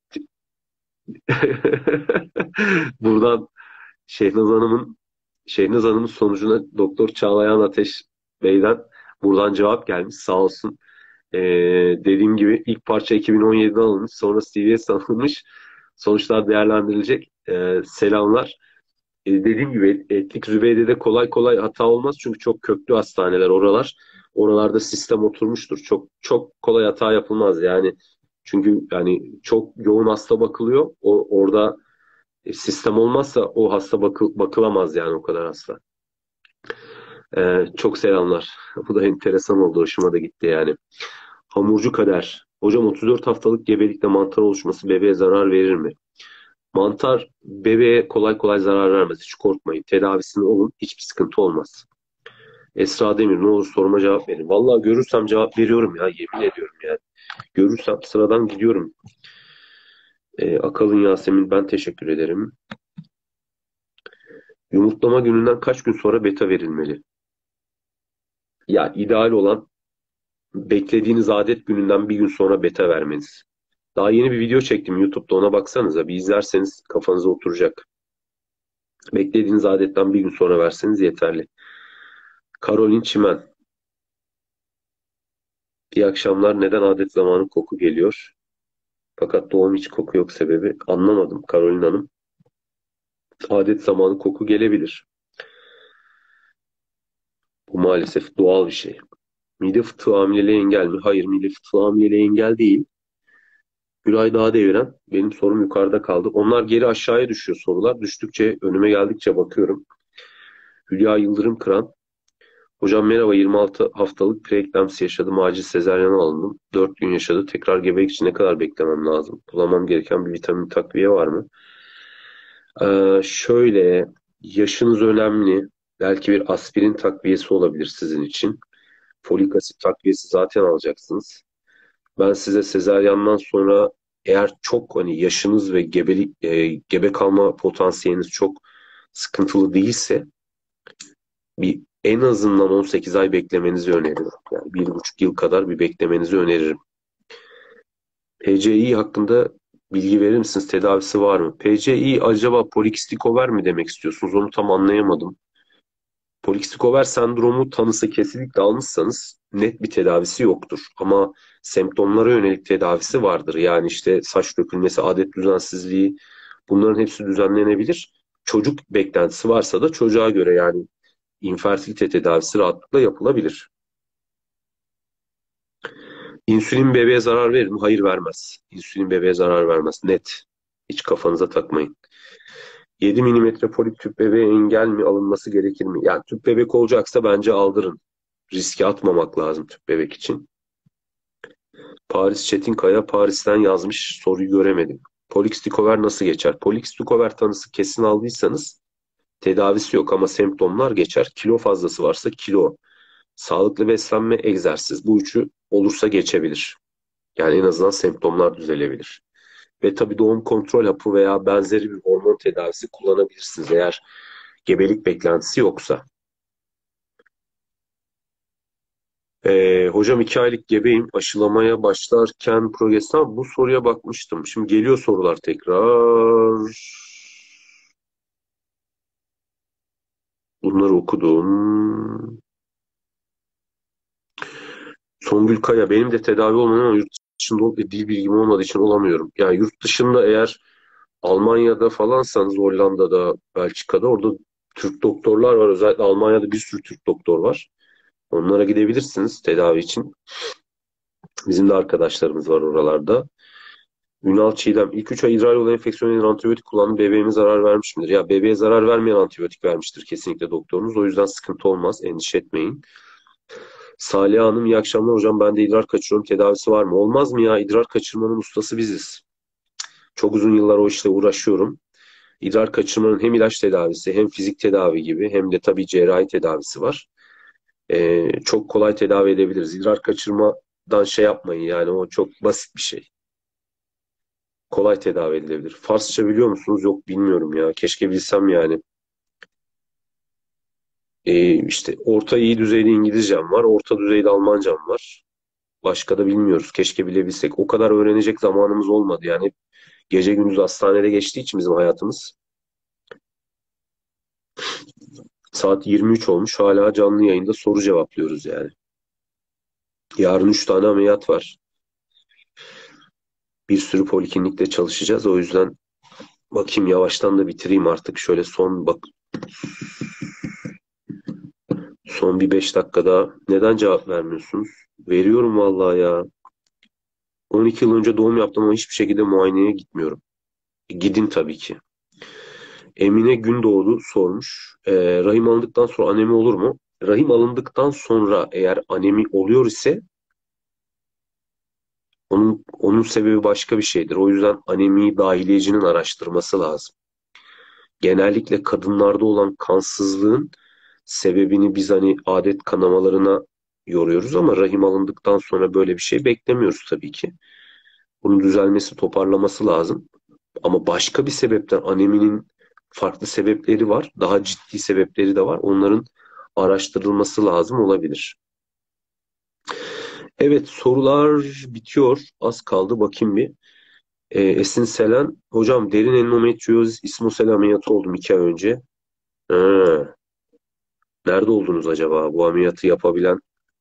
[SPEAKER 1] buradan Şehnaz Hanım'ın Şehnaz Hanım'ın sonucuna Doktor Çağlayan Ateş Bey'den buradan cevap gelmiş. Sağ olsun. Ee, dediğim gibi ilk parça iki bin on yedide alınmış. Sonra C V S alınmış. Sonuçlar değerlendirilecek. Ee, selamlar. Ee, dediğim gibi Etlik Zübeyde'de kolay kolay hata olmaz. Çünkü çok köklü hastaneler oralar. Oralarda sistem oturmuştur. Çok çok kolay hata yapılmaz. Yani çünkü yani çok yoğun hasta bakılıyor. O, orada e, sistem olmazsa o hasta bakı- bakılamaz yani o kadar hasta. Ee, çok selamlar. Bu da enteresan oldu. Hoşuma da gitti yani. Hamurcu Kader. Hocam otuz dört haftalık gebelikte mantar oluşması bebeğe zarar verir mi? Mantar bebeğe kolay kolay zarar vermez. Hiç korkmayın. Tedavisini olun. Hiçbir sıkıntı olmaz. Esra Demir, ne olur soruma cevap verin. Vallahi görürsem cevap veriyorum ya. Yemin ediyorum yani. Görürsem sıradan gidiyorum. Ee, Akalın Yasemin, ben teşekkür ederim. Yumurtlama gününden kaç gün sonra beta verilmeli? Ya ideal olan beklediğiniz adet gününden bir gün sonra beta vermeniz. Daha yeni bir video çektim YouTube'da, ona baksanıza. Bir izlerseniz kafanıza oturacak. Beklediğiniz adetten bir gün sonra verseniz yeterli. Karolin Çimen. İyi akşamlar. Neden adet zamanı koku geliyor? Fakat doğum hiç koku yok sebebi. Anlamadım Karolin Hanım. Adet zamanı koku gelebilir. Bu maalesef doğal bir şey. Mide fıtığı hamileliğe engel mi? Hayır, mide fıtığı hamileliğe engel değil. Güray daha deviren. Benim sorum yukarıda kaldı. Onlar geri aşağıya düşüyor sorular. Düştükçe, önüme geldikçe bakıyorum. Hülya Yıldırım Kıran. Hocam merhaba, yirmi altı haftalık preeklamsi yaşadım. Acil sezaryen alındım. dört gün yaşadı. Tekrar gebelik için ne kadar beklemem lazım? Kullanmam gereken bir vitamin takviye var mı? Ee, şöyle, yaşınız önemli. Belki bir aspirin takviyesi olabilir sizin için. Folik asit takviyesi zaten alacaksınız. Ben size sezaryandan sonra, eğer çok hani yaşınız ve gebelik e, gebe kalma potansiyeliniz çok sıkıntılı değilse, bir en azından on sekiz ay beklemenizi öneririm. Yani bir buçuk yıl kadar bir beklemenizi öneririm. P C I hakkında bilgi verir misiniz? Tedavisi var mı? P C I acaba polikistik over mi demek istiyorsunuz? Onu tam anlayamadım. Polikistik over sendromu tanısı kesinlikle almışsanız net bir tedavisi yoktur. Ama semptomlara yönelik tedavisi vardır. Yani işte saç dökülmesi, adet düzensizliği, bunların hepsi düzenlenebilir. Çocuk beklentisi varsa da çocuğa göre, yani infertilite tedavisi rahatlıkla yapılabilir. İnsülin bebeğe zarar verir mi? Hayır, vermez. İnsülin bebeğe zarar vermez. Net. Hiç kafanıza takmayın. yedi milimetre polip tüp bebeğe engel mi, alınması gerekir mi? Yani tüp bebek olacaksa bence aldırın. Riske atmamak lazım tüp bebek için. Paris Çetinkaya Paris'ten yazmış, soruyu göremedim. Polikistik over nasıl geçer? Polikistik over tanısı kesin aldıysanız tedavisi yok ama semptomlar geçer. Kilo fazlası varsa kilo, sağlıklı beslenme, egzersiz, bu üçü olursa geçebilir. Yani en azından semptomlar düzelebilir. Ve tabii doğum kontrol hapı veya benzeri bir hormon tedavisi kullanabilirsiniz eğer gebelik beklentisi yoksa. Ee, hocam iki aylık gebeyim. Aşılamaya başlarken progestan, bu soruya bakmıştım. Şimdi geliyor sorular tekrar. Bunları okudum. Songül Kaya, benim de tedavi olmadan ama yurt dışında ol- dil bilgim olmadığı için olamıyorum. Yani yurt dışında eğer Almanya'da falansanız, Hollanda'da, Belçika'da, orada Türk doktorlar var. Özellikle Almanya'da bir sürü Türk doktor var. Onlara gidebilirsiniz tedavi için. Bizim de arkadaşlarımız var oralarda. Ünal Çiğdem, ilk üç ay idrar yolu enfeksiyonu antibiyotik kullandı. Bebeğime zarar vermiş midir? Ya bebeğe zarar vermeyen antibiyotik vermiştir kesinlikle doktorunuz. O yüzden sıkıntı olmaz. Endişe etmeyin. Salih Hanım, iyi akşamlar hocam. Ben de idrar kaçırıyorum. Tedavisi var mı? Olmaz mı ya? İdrar kaçırmanın ustası biziz. Çok uzun yıllar o işle uğraşıyorum. İdrar kaçırmanın hem ilaç tedavisi, hem fizik tedavi gibi, hem de tabii cerrahi tedavisi var. Ee, çok kolay tedavi edebiliriz. İdrar kaçırmadan şey yapmayın, yani o çok basit bir şey. Kolay tedavi edilebilir. Farsça biliyor musunuz? Yok, bilmiyorum ya. Keşke bilsem yani. Ee, işte orta iyi düzeyde İngilizcem var. Orta düzeyde Almancam var. Başka da bilmiyoruz. Keşke bilebilsek. O kadar öğrenecek zamanımız olmadı. Yani gece gündüz hastanede geçtiği için bizim hayatımız. Saat yirmi üç olmuş. Hala canlı yayında soru cevaplıyoruz yani. Yarın üç tane ameliyat var. Bir sürü poliklinikte çalışacağız. O yüzden bakayım, yavaştan da bitireyim artık. Şöyle son bak, son bir beş dakika daha. Neden cevap vermiyorsunuz? Veriyorum vallahi ya. on iki yıl önce doğum yaptım ama hiçbir şekilde muayeneye gitmiyorum. E, gidin tabii ki. Emine Gündoğdu sormuş. Ee, rahim alındıktan sonra anemi olur mu? Rahim alındıktan sonra eğer anemi oluyor ise onun onun sebebi başka bir şeydir. O yüzden anemiyi dahiliyecinin araştırması lazım. Genellikle kadınlarda olan kansızlığın sebebini biz hani adet kanamalarına yoruyoruz ama rahim alındıktan sonra böyle bir şey beklemiyoruz tabii ki. Bunun düzelmesi, toparlaması lazım. Ama başka bir sebepten aneminin farklı sebepleri var. Daha ciddi sebepleri de var. Onların araştırılması lazım olabilir. Evet, sorular bitiyor. Az kaldı, bakayım bir. Ee, Esin Selen, hocam derin endometriozis ismosel ameliyatı oldum iki ay önce. Ha, nerede oldunuz acaba bu ameliyatı yapabilen?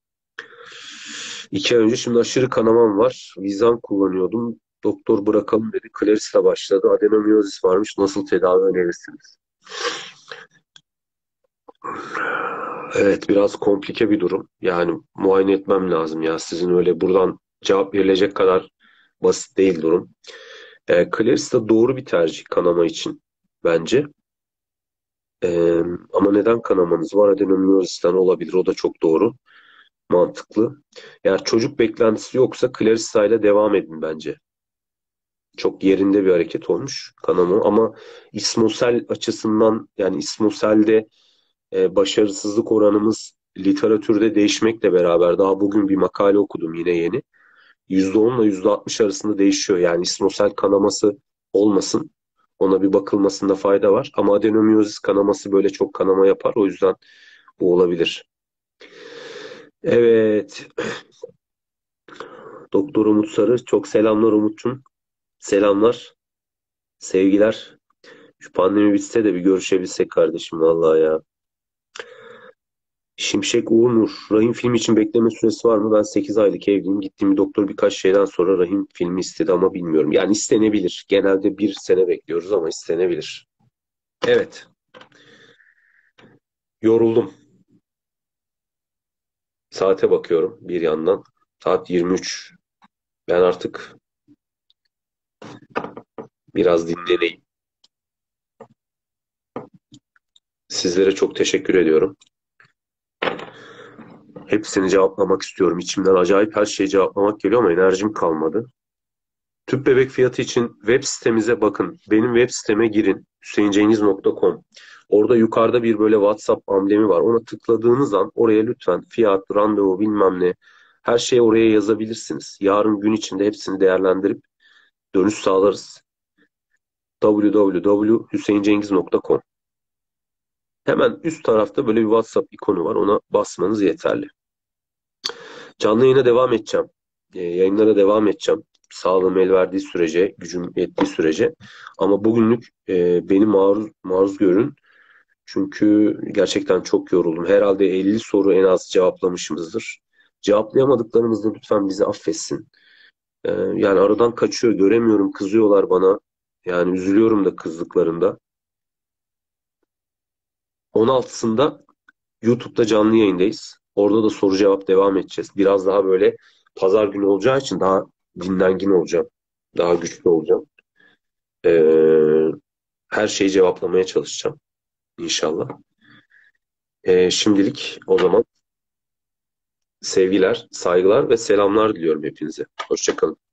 [SPEAKER 1] İki ay önce, şimdi aşırı kanamam var. Vizan kullanıyordum. Doktor bırakalım dedi. Claris'le başladı. Adenomiyozis varmış. Nasıl tedavi önerirsiniz? Evet, biraz komplike bir durum. Yani muayene etmem lazım ya. Sizin öyle buradan cevap verilecek kadar basit değil durum. E, Claris de doğru bir tercih kanama için bence. E, ama neden kanamanız var? Adenomyozisten olabilir. O da çok doğru. Mantıklı. Eğer çocuk beklentisi yoksa Clarissa ile devam edin bence. Çok yerinde bir hareket olmuş kanama. Ama ismosel açısından, yani ismoselde e, başarısızlık oranımız literatürde değişmekle beraber daha bugün bir makale okudum yine yeni. yüzde on ile yüzde altmış arasında değişiyor. Yani ismosel kanaması olmasın. Ona bir bakılmasında fayda var. Ama adenomiyozis kanaması böyle çok kanama yapar. O yüzden bu olabilir. Evet. Doktor Umut Sarı. Çok selamlar Umut'cum. Selamlar. Sevgiler. Şu pandemi bitse de bir görüşebilsek kardeşim vallahi ya. Şimşek Uğur Nur. Rahim filmi için bekleme süresi var mı? Ben sekiz aylık evliyim. Gittiğim bir doktor birkaç şeyden sonra rahim filmi istedi ama bilmiyorum. Yani istenebilir. Genelde bir sene bekliyoruz ama istenebilir. Evet. Yoruldum. Saate bakıyorum bir yandan. Saat yirmi üç. Ben artık biraz dinleneyim. Sizlere çok teşekkür ediyorum. Hepsini cevaplamak istiyorum. İçimden acayip her şeyi cevaplamak geliyor ama enerjim kalmadı. Tüp bebek fiyatı için web sitemize bakın. Benim web siteme girin. hüseyin cengiz nokta com. Orada yukarıda bir böyle WhatsApp amblemi var. Ona tıkladığınız an oraya lütfen fiyat, randevu bilmem ne her şeyi oraya yazabilirsiniz. Yarın gün içinde hepsini değerlendirip dönüş sağlarız. w w w nokta hüseyin cengiz nokta com. Hemen üst tarafta böyle bir WhatsApp ikonu var. Ona basmanız yeterli. Canlı yayına devam edeceğim. E, yayınlara devam edeceğim. Sağlığım el verdiği sürece, gücüm yettiği sürece. Ama bugünlük e, beni maruz, maruz görün. Çünkü gerçekten çok yoruldum. Herhalde elli soru en az cevaplamışımızdır. Cevaplayamadıklarımızda lütfen bizi affetsin. E, yani aradan kaçıyor, göremiyorum, kızıyorlar bana. Yani üzülüyorum da kızdıklarında. on altısında YouTube'da canlı yayındayız. Orada da soru cevap devam edeceğiz. Biraz daha böyle pazar günü olacağı için daha dinlengin olacağım. Daha güçlü olacağım. Ee, her şeyi cevaplamaya çalışacağım inşallah. Ee, şimdilik o zaman sevgiler, saygılar ve selamlar diliyorum hepinize. Hoşça kalın.